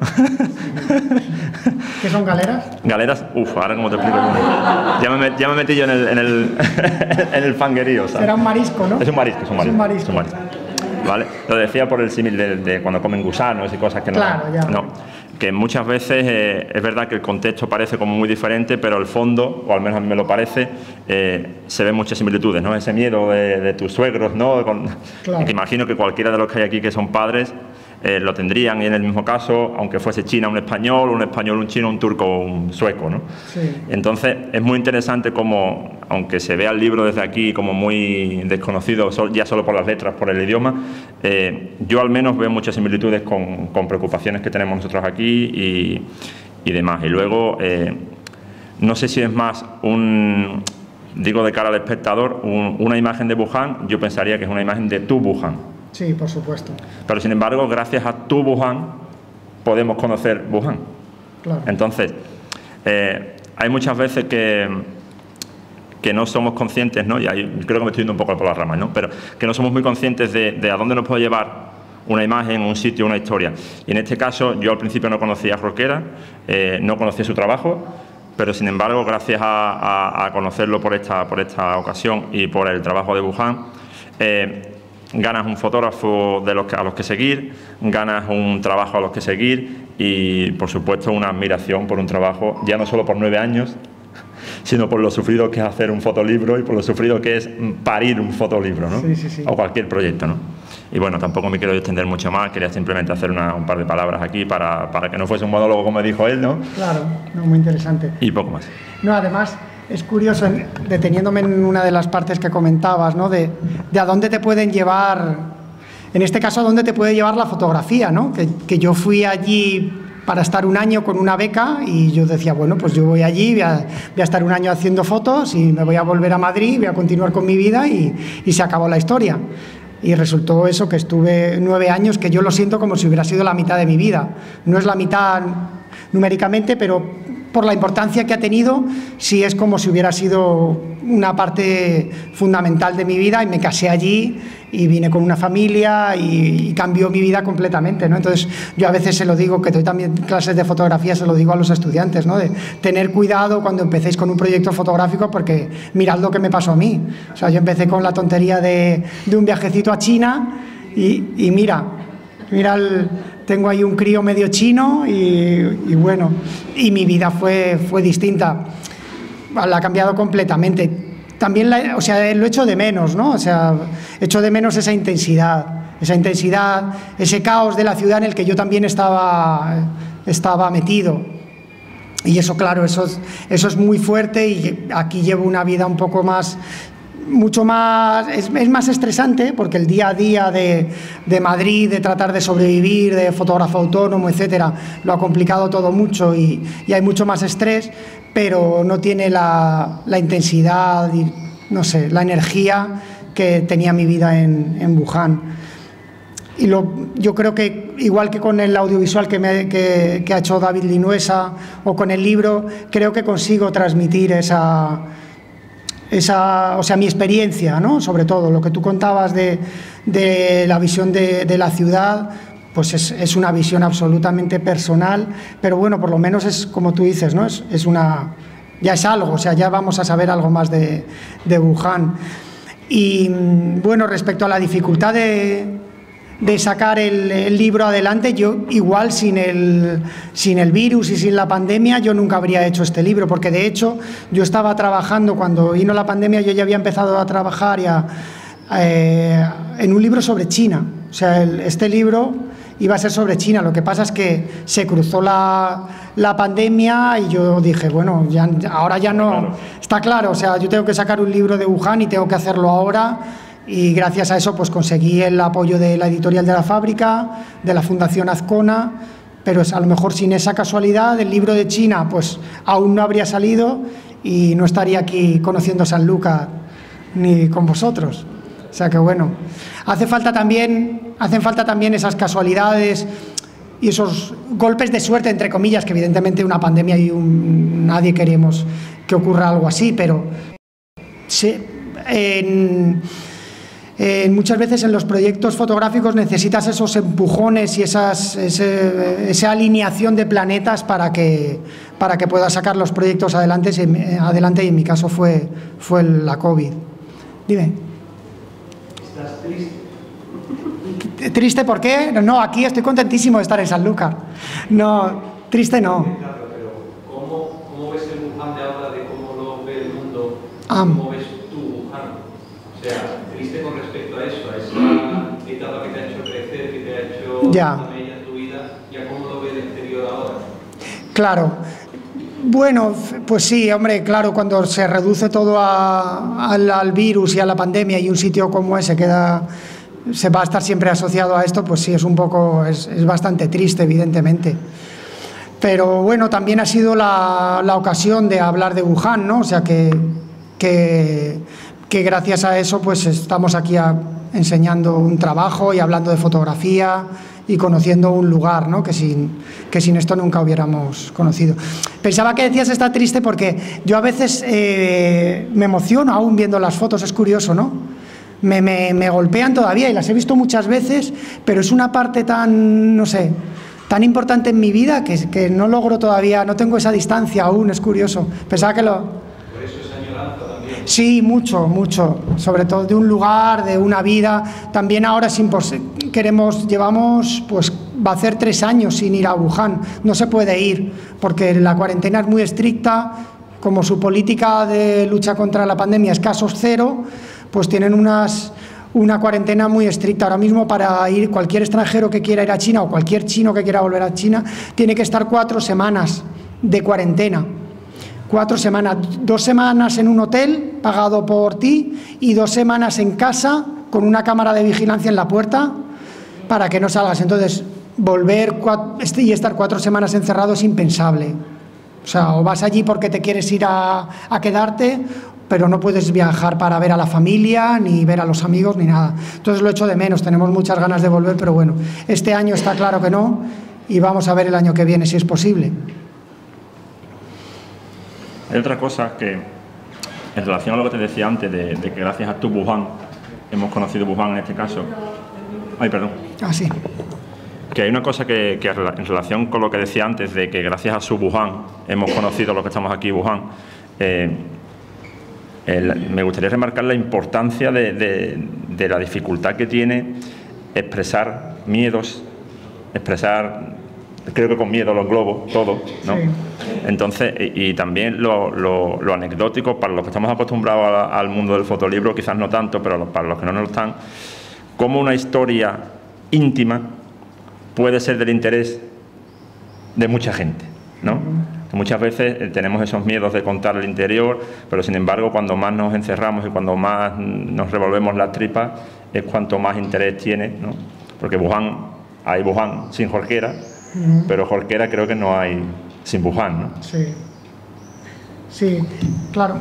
¿Qué son galeras? Galeras, uff, ahora como te explico. Ya me, ya me metí yo en el, en el, en el fanguerío, ¿sabes? Será un marisco, ¿no? Es un marisco, es un marisco. Es un marisco. Es un marisco. ¿Vale? Lo decía por el símil de, de cuando comen gusanos y cosas que no... Claro, ya. No, que muchas veces eh, es verdad que el contexto parece como muy diferente, pero el fondo, o al menos a mí me lo parece, eh, se ven muchas similitudes, ¿no? Ese miedo de, de tus suegros, ¿no? Con, claro. Que imagino que cualquiera de los que hay aquí que son padres eh, lo tendrían, y en el mismo caso, aunque fuese China un español, un español un chino, un turco un sueco, ¿no? Sí. Entonces es muy interesante como, aunque se vea el libro desde aquí como muy desconocido, ya solo por las letras, por el idioma, eh, yo al menos veo muchas similitudes con, con preocupaciones que tenemos nosotros aquí y, y demás. Y luego, eh, no sé si es más un, digo de cara al espectador, un, una imagen de Wuhan, yo pensaría que es una imagen de tu Wuhan. Sí, por supuesto. Pero sin embargo, gracias a tu Wuhan, podemos conocer Wuhan. Claro. Entonces, eh, hay muchas veces que, que no somos conscientes, ¿no? Y ahí creo que me estoy yendo un poco por las ramas, ¿no? Pero que no somos muy conscientes de, de a dónde nos puede llevar una imagen, un sitio, una historia. Y en este caso, yo al principio no conocía a Jorquera, eh, no conocía su trabajo, pero sin embargo, gracias a, a, a conocerlo por esta, por esta ocasión y por el trabajo de Wuhan, eh, ganas un fotógrafo de los que, a los que seguir, ganas un trabajo a los que seguir y, por supuesto, una admiración por un trabajo, ya no solo por nueve años, sino por lo sufrido que es hacer un fotolibro y por lo sufrido que es parir un fotolibro, ¿no? Sí, sí, sí. O cualquier proyecto, ¿no? Y bueno, tampoco me quiero extender mucho más, quería simplemente hacer una, un par de palabras aquí para, para que no fuese un monólogo como dijo él, ¿no? Claro, no, muy interesante. Y poco más. No, además, es curioso, deteniéndome en una de las partes que comentabas, ¿no? De, de a dónde te pueden llevar, en este caso, a dónde te puede llevar la fotografía, ¿no? Que, que yo fui allí para estar un año con una beca y yo decía, bueno, pues yo voy allí, voy a, voy a estar un año haciendo fotos y me voy a volver a Madrid, voy a continuar con mi vida y, y se acabó la historia. Y resultó eso, que estuve nueve años, que yo lo siento como si hubiera sido la mitad de mi vida. No es la mitad numéricamente, pero por la importancia que ha tenido, sí es como si hubiera sido una parte fundamental de mi vida y me casé allí y vine con una familia y, y cambió mi vida completamente, ¿no? Entonces, yo a veces se lo digo, que doy también clases de fotografía, se lo digo a los estudiantes, ¿no? De tener cuidado cuando empecéis con un proyecto fotográfico porque mirad lo que me pasó a mí. O sea, yo empecé con la tontería de, de un viajecito a China y, y mira, mira el... Tengo ahí un crío medio chino y, y bueno, y mi vida fue, fue distinta, la ha cambiado completamente. También, la, o sea, lo echo de menos, ¿no? O sea, echo de menos esa intensidad, esa intensidad, ese caos de la ciudad en el que yo también estaba, estaba metido. Y eso, claro, eso es, eso es muy fuerte y aquí llevo una vida un poco más... mucho más, es, es más estresante porque el día a día de, de Madrid, de tratar de sobrevivir, de fotógrafo autónomo, etcétera, lo ha complicado todo mucho y, y hay mucho más estrés, pero no tiene la, la intensidad y, no sé, la energía que tenía mi vida en, en Wuhan. Y lo, yo creo que, igual que con el audiovisual que, me, que, que ha hecho David Linuesa o con el libro, creo que consigo transmitir esa... Esa, o sea, mi experiencia, ¿no? Sobre todo, lo que tú contabas de, de la visión de, de la ciudad, pues es, es una visión absolutamente personal, pero bueno, por lo menos es como tú dices, ¿no? Es, es una, ya es algo, o sea, ya vamos a saber algo más de, de Wuhan. Y bueno, respecto a la dificultad de, de sacar el, el libro adelante, yo igual sin el, sin el virus y sin la pandemia yo nunca habría hecho este libro, porque de hecho yo estaba trabajando, cuando vino la pandemia yo ya había empezado a trabajar ya, eh, en un libro sobre China. O sea, el, este libro iba a ser sobre China, lo que pasa es que se cruzó la, la pandemia y yo dije, bueno, ya, ahora ya no, claro. Está claro, o sea, yo tengo que sacar un libro de Wuhan y tengo que hacerlo ahora. Y gracias a eso pues conseguí el apoyo de la editorial de La Fábrica, de la Fundación Azcona, pero es, a lo mejor sin esa casualidad el libro de China pues aún no habría salido y no estaría aquí conociendo Sanlúcar ni con vosotros. O sea que bueno, hace falta también, hacen falta también esas casualidades y esos golpes de suerte, entre comillas, que evidentemente una pandemia y un, nadie queremos que ocurra algo así, pero sí, en... Eh, muchas veces en los proyectos fotográficos necesitas esos empujones y esas, ese, esa alineación de planetas para que, para que puedas sacar los proyectos adelante, adelante y en mi caso fue, fue la COVID. Dime. ¿Estás triste? ¿Triste por qué? No, aquí estoy contentísimo de estar en Sanlúcar. No, triste no. Claro, pero ¿cómo, cómo ves el Wuhan de ahora, de cómo lo ve el mundo? Ah. ¿Cómo ves tú Wuhan? O sea, triste con respecto a eso, a esa etapa que te ha hecho crecer, que te ha hecho ya. También en tu vida, y a cómo lo ve el exterior ahora. Claro. Bueno, pues sí, hombre, claro, cuando se reduce todo a, al, al virus y a la pandemia y un sitio como ese queda, se va a estar siempre asociado a esto, pues sí, es un poco, es, es bastante triste, evidentemente. Pero bueno, también ha sido la, la ocasión de hablar de Wuhan, ¿no? O sea que... que, que gracias a eso pues estamos aquí a, enseñando un trabajo y hablando de fotografía y conociendo un lugar, ¿no? que, sin, que sin esto nunca hubiéramos conocido. Pensaba que decías está triste porque yo a veces eh, me emociono aún viendo las fotos, es curioso, ¿no? Me, me, me golpean todavía y las he visto muchas veces, pero es una parte tan, no sé, tan importante en mi vida que, que no logro todavía, no tengo esa distancia aún, es curioso. Pensaba que lo... Por eso esa añoranza también. Sí, mucho, mucho, sobre todo de un lugar, de una vida. También ahora es imposible, queremos, llevamos, pues va a hacer tres años sin ir a Wuhan, no se puede ir porque la cuarentena es muy estricta, como su política de lucha contra la pandemia es casos cero, pues tienen unas, una cuarentena muy estricta. Ahora mismo para ir, cualquier extranjero que quiera ir a China o cualquier chino que quiera volver a China, tiene que estar cuatro semanas de cuarentena. Cuatro semanas, dos semanas en un hotel pagado por ti y dos semanas en casa con una cámara de vigilancia en la puerta para que no salgas. Entonces, volver y estar cuatro semanas encerrado es impensable. O sea, o vas allí porque te quieres ir a, a quedarte, pero no puedes viajar para ver a la familia, ni ver a los amigos, ni nada. Entonces lo echo de menos, tenemos muchas ganas de volver, pero bueno, este año está claro que no y vamos a ver el año que viene si es posible. Hay otra cosa que, en relación a lo que te decía antes, de, de que gracias a tu Wuhan, hemos conocido Wuhan en este caso. Ay, perdón. Ah, sí. Que hay una cosa que, que en relación con lo que decía antes, de que gracias a su Wuhan hemos conocido los que estamos aquí Wuhan, eh, el, me gustaría remarcar la importancia de, de, de la dificultad que tiene expresar miedos, expresar... Creo que con miedo los globos, todo, ¿no? Sí. Entonces, y, y también lo, lo, lo anecdótico, para los que estamos acostumbrados a, al mundo del fotolibro, quizás no tanto, pero para los que no lo están, como una historia íntima puede ser del interés de mucha gente, ¿no? Uh-huh. Muchas veces eh, tenemos esos miedos de contar el interior, pero sin embargo, cuando más nos encerramos y cuando más nos revolvemos las tripas, es cuanto más interés tiene, ¿no? Porque Wuhan, hay Wuhan sin Jorquera, uh-huh. pero Jorquera creo que no hay sin Wuhan, ¿no? Sí, sí, claro.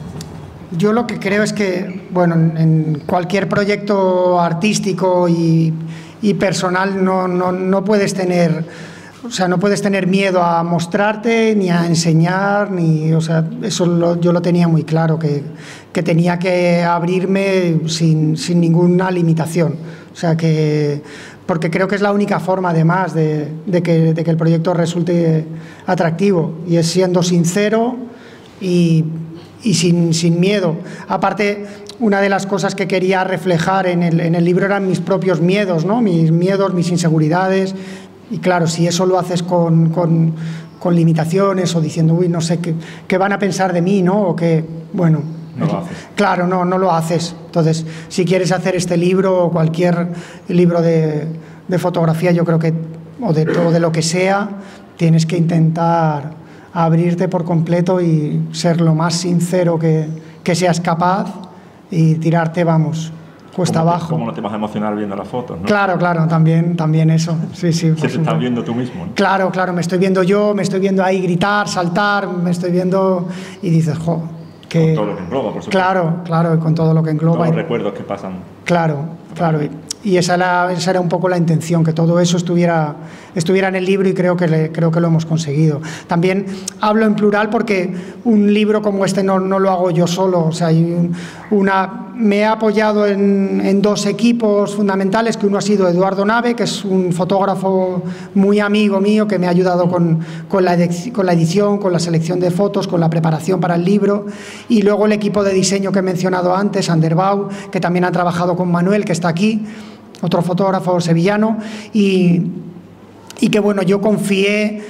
Yo lo que creo es que, bueno, en cualquier proyecto artístico y, y personal no, no, no puedes tener, o sea, no puedes tener miedo a mostrarte ni a enseñar, ni, o sea, eso lo, yo lo tenía muy claro, que, que tenía que abrirme sin, sin ninguna limitación, o sea, que porque creo que es la única forma, además, de, de, que, de que el proyecto resulte atractivo, y es siendo sincero y, y sin, sin miedo. Aparte, una de las cosas que quería reflejar en el, en el libro eran mis propios miedos, ¿no? Mis miedos, mis inseguridades, y claro, si eso lo haces con, con, con limitaciones o diciendo, uy, no sé, ¿qué, qué van a pensar de mí, ¿no? O que, bueno... No lo haces. Claro, no, no lo haces. Entonces, si quieres hacer este libro o cualquier libro de, de fotografía, yo creo que, o de todo, de lo que sea, tienes que intentar abrirte por completo y ser lo más sincero que, que seas capaz y tirarte, vamos, cuesta ¿Cómo te, abajo. ¿Cómo no te vas a emocionar viendo las fotos, ¿no? Claro, claro, también, también eso. Sí, sí. Si te estás viendo tú mismo, ¿no? Claro, claro, me estoy viendo yo, me estoy viendo ahí gritar, saltar, me estoy viendo y dices, jo... Que, con todo lo que engloba, por supuesto. Claro, claro, con todo lo que engloba. Todos los recuerdos que pasan. Claro, claro. Y, y esa, era, esa era un poco la intención, que todo eso estuviera, estuviera en el libro, y creo que, le, creo que lo hemos conseguido. También hablo en plural porque un libro como este no, no lo hago yo solo. O sea, hay una, me he apoyado en, en dos equipos fundamentales, que uno ha sido Eduardo Nave, que es un fotógrafo muy amigo mío, que me ha ayudado con, con, la, con la edición, con la selección de fotos, con la preparación para el libro. Y luego el equipo de diseño que he mencionado antes, Anderbau, que también ha trabajado con Manuel, que está aquí, otro fotógrafo sevillano, y, y que bueno, yo confié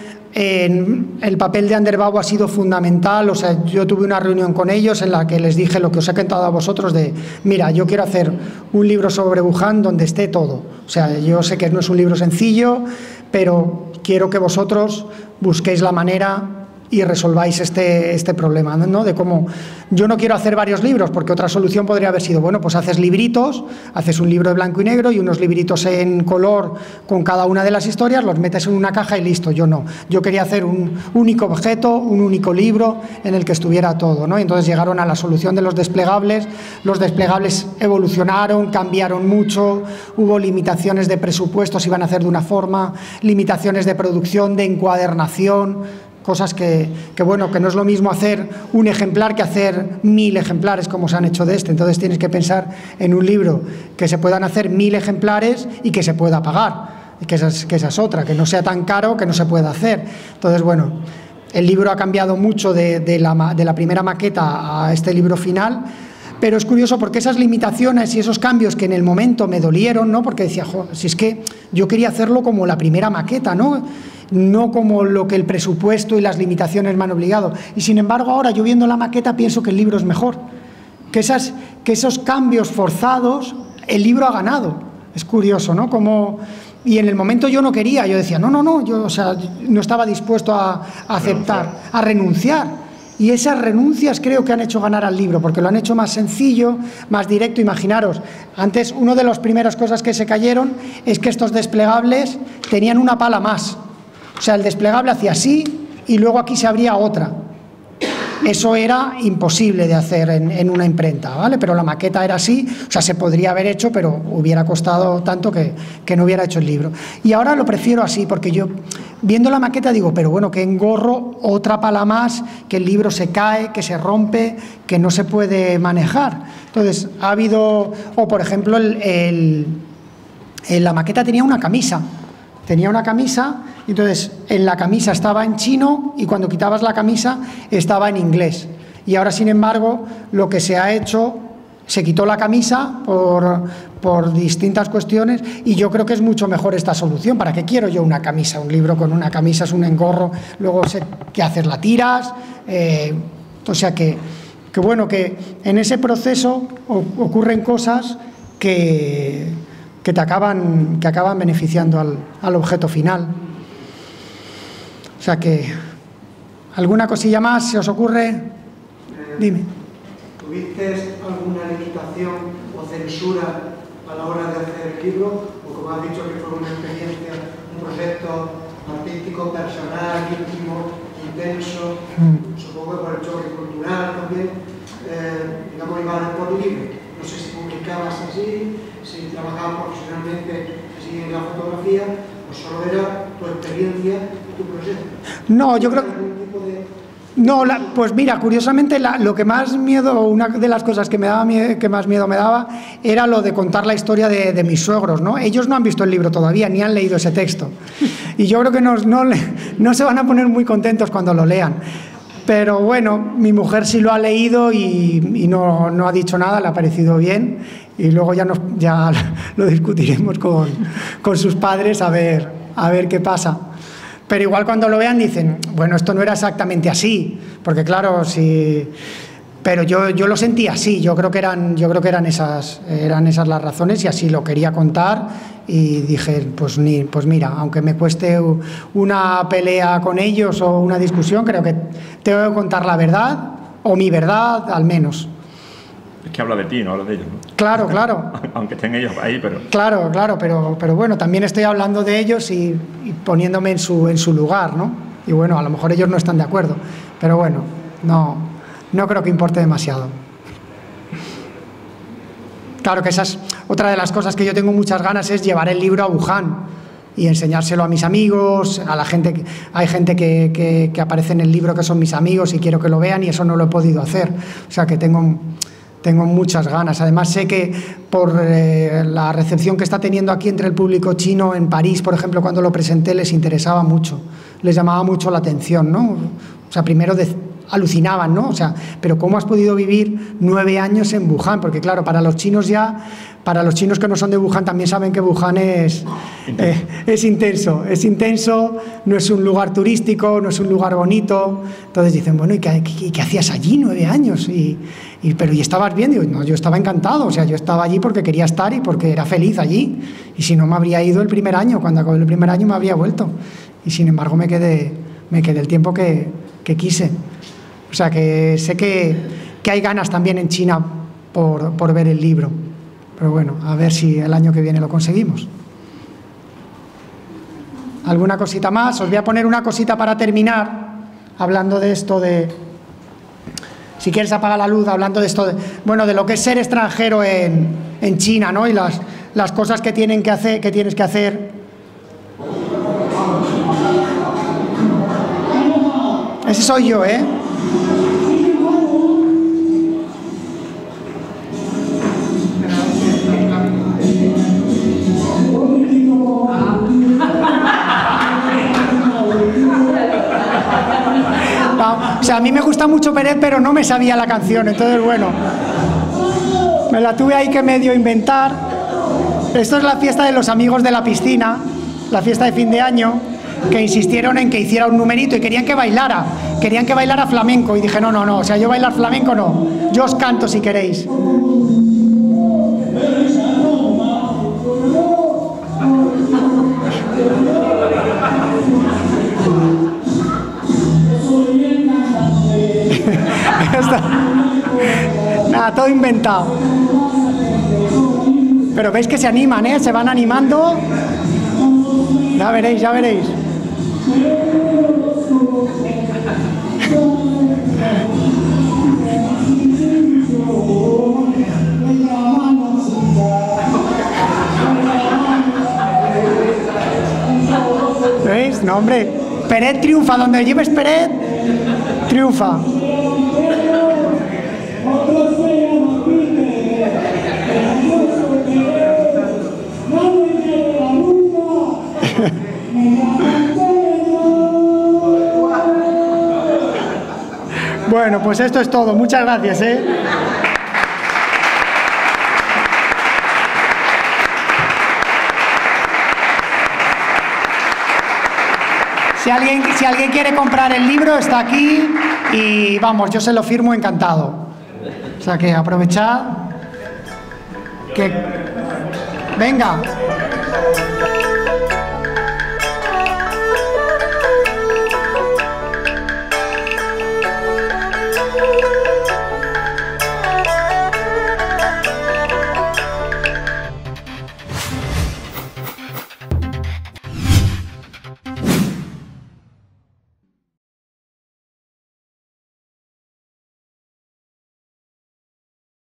en el papel de Anderbau, ha sido fundamental. O sea, yo tuve una reunión con ellos en la que les dije lo que os he contado a vosotros de, mira, yo quiero hacer un libro sobre Wuhan donde esté todo. O sea, yo sé que no es un libro sencillo, pero quiero que vosotros busquéis la manera y resolváis este, este problema, ¿no? De cómo yo no quiero hacer varios libros, porque otra solución podría haber sido, bueno, pues haces libritos, haces un libro de blanco y negro y unos libritos en color con cada una de las historias, los metes en una caja y listo. Yo no, yo quería hacer un único objeto, un único libro en el que estuviera todo, ¿no? Y entonces llegaron a la solución de los desplegables, los desplegables evolucionaron, cambiaron mucho, hubo limitaciones de presupuestos, iban a hacer de una forma, limitaciones de producción, de encuadernación, cosas que, que, bueno, que no es lo mismo hacer un ejemplar que hacer mil ejemplares como se han hecho de este. Entonces tienes que pensar en un libro que se puedan hacer mil ejemplares y que se pueda pagar, que esa es, que esa es otra, que no sea tan caro que no se pueda hacer. Entonces, bueno, el libro ha cambiado mucho de, de, la, de la primera maqueta a este libro final, pero es curioso porque esas limitaciones y esos cambios que en el momento me dolieron, ¿no? Porque decía, jo, si es que yo quería hacerlo como la primera maqueta, ¿no? no como lo que el presupuesto y las limitaciones me han obligado. Y sin embargo ahora yo viendo la maqueta pienso que el libro es mejor, que, esas, que esos cambios forzados el libro ha ganado. Es curioso, ¿no? Como, y en el momento yo no quería, yo decía, no, no, no, yo o sea, no estaba dispuesto a, a aceptar, renunciar. a renunciar. Y esas renuncias creo que han hecho ganar al libro, porque lo han hecho más sencillo, más directo. Imaginaros, antes una de las primeras cosas que se cayeron es que estos desplegables tenían una pala más. O sea, el desplegable hacía así y luego aquí se abría otra. Eso era imposible de hacer en, en una imprenta, ¿vale? Pero la maqueta era así, o sea, se podría haber hecho, pero hubiera costado tanto que, que no hubiera hecho el libro. Y ahora lo prefiero así, porque yo, viendo la maqueta, digo, pero bueno, que engorro otra pala más, que el libro se cae, que se rompe, que no se puede manejar. Entonces, ha habido, o por ejemplo, el, el, el, la maqueta tenía una camisa, tenía una camisa, entonces en la camisa estaba en chino y cuando quitabas la camisa estaba en inglés. Y ahora, sin embargo, lo que se ha hecho, se quitó la camisa por, por distintas cuestiones y yo creo que es mucho mejor esta solución. ¿Para qué quiero yo una camisa? Un libro con una camisa es un engorro, luego sé qué hacer, la tiras, eh, o sea que, que bueno, que en ese proceso ocurren cosas que... que te acaban, que acaban beneficiando al, al objeto final. O sea que, ¿alguna cosilla más se os ocurre? Eh, Dime. ¿Tuviste alguna limitación o censura a la hora de hacer el libro? O como has dicho que fue una experiencia, un proyecto artístico, personal, íntimo, intenso, mm. supongo que por el choque cultural también, eh, digamos, iba por libre. No sé si publicabas así, si trabajabas profesionalmente así en la fotografía, o solo era tu experiencia y tu proyecto. No, yo creo de... No, la, pues mira, curiosamente la, lo que más miedo, una de las cosas que me daba que más miedo me daba era lo de contar la historia de, de mis suegros, ¿no? Ellos no han visto el libro todavía, ni han leído ese texto. Y yo creo que no, no, no se van a poner muy contentos cuando lo lean. Pero bueno, mi mujer sí lo ha leído y, y no, no ha dicho nada, le ha parecido bien y luego ya, nos, ya lo discutiremos con, con sus padres a ver, a ver qué pasa. Pero igual cuando lo vean dicen, bueno, esto no era exactamente así, porque claro, sí... Pero yo, yo lo sentí así, yo creo que eran, yo creo que eran esas, eran esas las razones y así lo quería contar y dije, pues, ni, pues mira, aunque me cueste una pelea con ellos o una discusión, creo que tengo que contar la verdad o mi verdad al menos. Es que habla de ti, no habla de ellos, ¿no? Claro, claro. Aunque estén ellos ahí, pero... Claro, claro, pero, pero bueno, también estoy hablando de ellos y, y poniéndome en su, en su lugar, ¿no? Y bueno, a lo mejor ellos no están de acuerdo, pero bueno, no... No creo que importe demasiado. Claro que esa es otra de las cosas que yo tengo muchas ganas, es llevar el libro a Wuhan y enseñárselo a mis amigos, a la gente. Que, hay gente que, que, que aparece en el libro que son mis amigos y quiero que lo vean y eso no lo he podido hacer. O sea que tengo, tengo muchas ganas. Además sé que por eh, la recepción que está teniendo aquí entre el público chino en París, por ejemplo, cuando lo presenté les interesaba mucho, les llamaba mucho la atención, ¿no? O sea, primero de alucinaban, ¿no? O sea, pero ¿cómo has podido vivir nueve años en Wuhan? Porque claro, para los chinos ya, para los chinos que no son de Wuhan también saben que Wuhan es, eh, es intenso, es intenso, no es un lugar turístico, no es un lugar bonito. Entonces dicen, bueno, ¿y qué, qué, qué hacías allí nueve años? Y, y, pero ¿y estabas bien? Digo, no, yo estaba encantado, o sea, yo estaba allí porque quería estar y porque era feliz allí. Y si no me habría ido el primer año, cuando acabé el primer año me habría vuelto. Y sin embargo me quedé, me quedé el tiempo que... que que quise. O sea que sé que, que hay ganas también en China por, por ver el libro. Pero bueno, a ver si el año que viene lo conseguimos. ¿Alguna cosita más? Os voy a poner una cosita para terminar, hablando de esto de... Si quieres apagar la luz, hablando de esto, de, bueno, de lo que es ser extranjero en, en China, ¿no? Y las, las cosas que, tienen que, hacer, que tienes que hacer. Ese soy yo, ¿eh? O sea, a mí me gusta mucho Peret, pero no me sabía la canción, entonces bueno, me la tuve ahí que medio inventar. Esto es la fiesta de los amigos de la piscina, la fiesta de fin de año, que insistieron en que hiciera un numerito y querían que bailara, querían que bailara flamenco, y dije no, no, no, o sea, yo bailar flamenco no, yo os canto si queréis. Nada, todo inventado. Pero veis que se animan, ¿eh? Se van animando. Ya veréis, ya veréis. ¿Veis? No, hombre. Peret triunfa. Donde lleves Peret, triunfa. Bueno, pues esto es todo. Muchas gracias, ¿eh? Si alguien, si alguien quiere comprar el libro, está aquí y vamos, yo se lo firmo encantado. O sea que aprovechad. Que... Venga.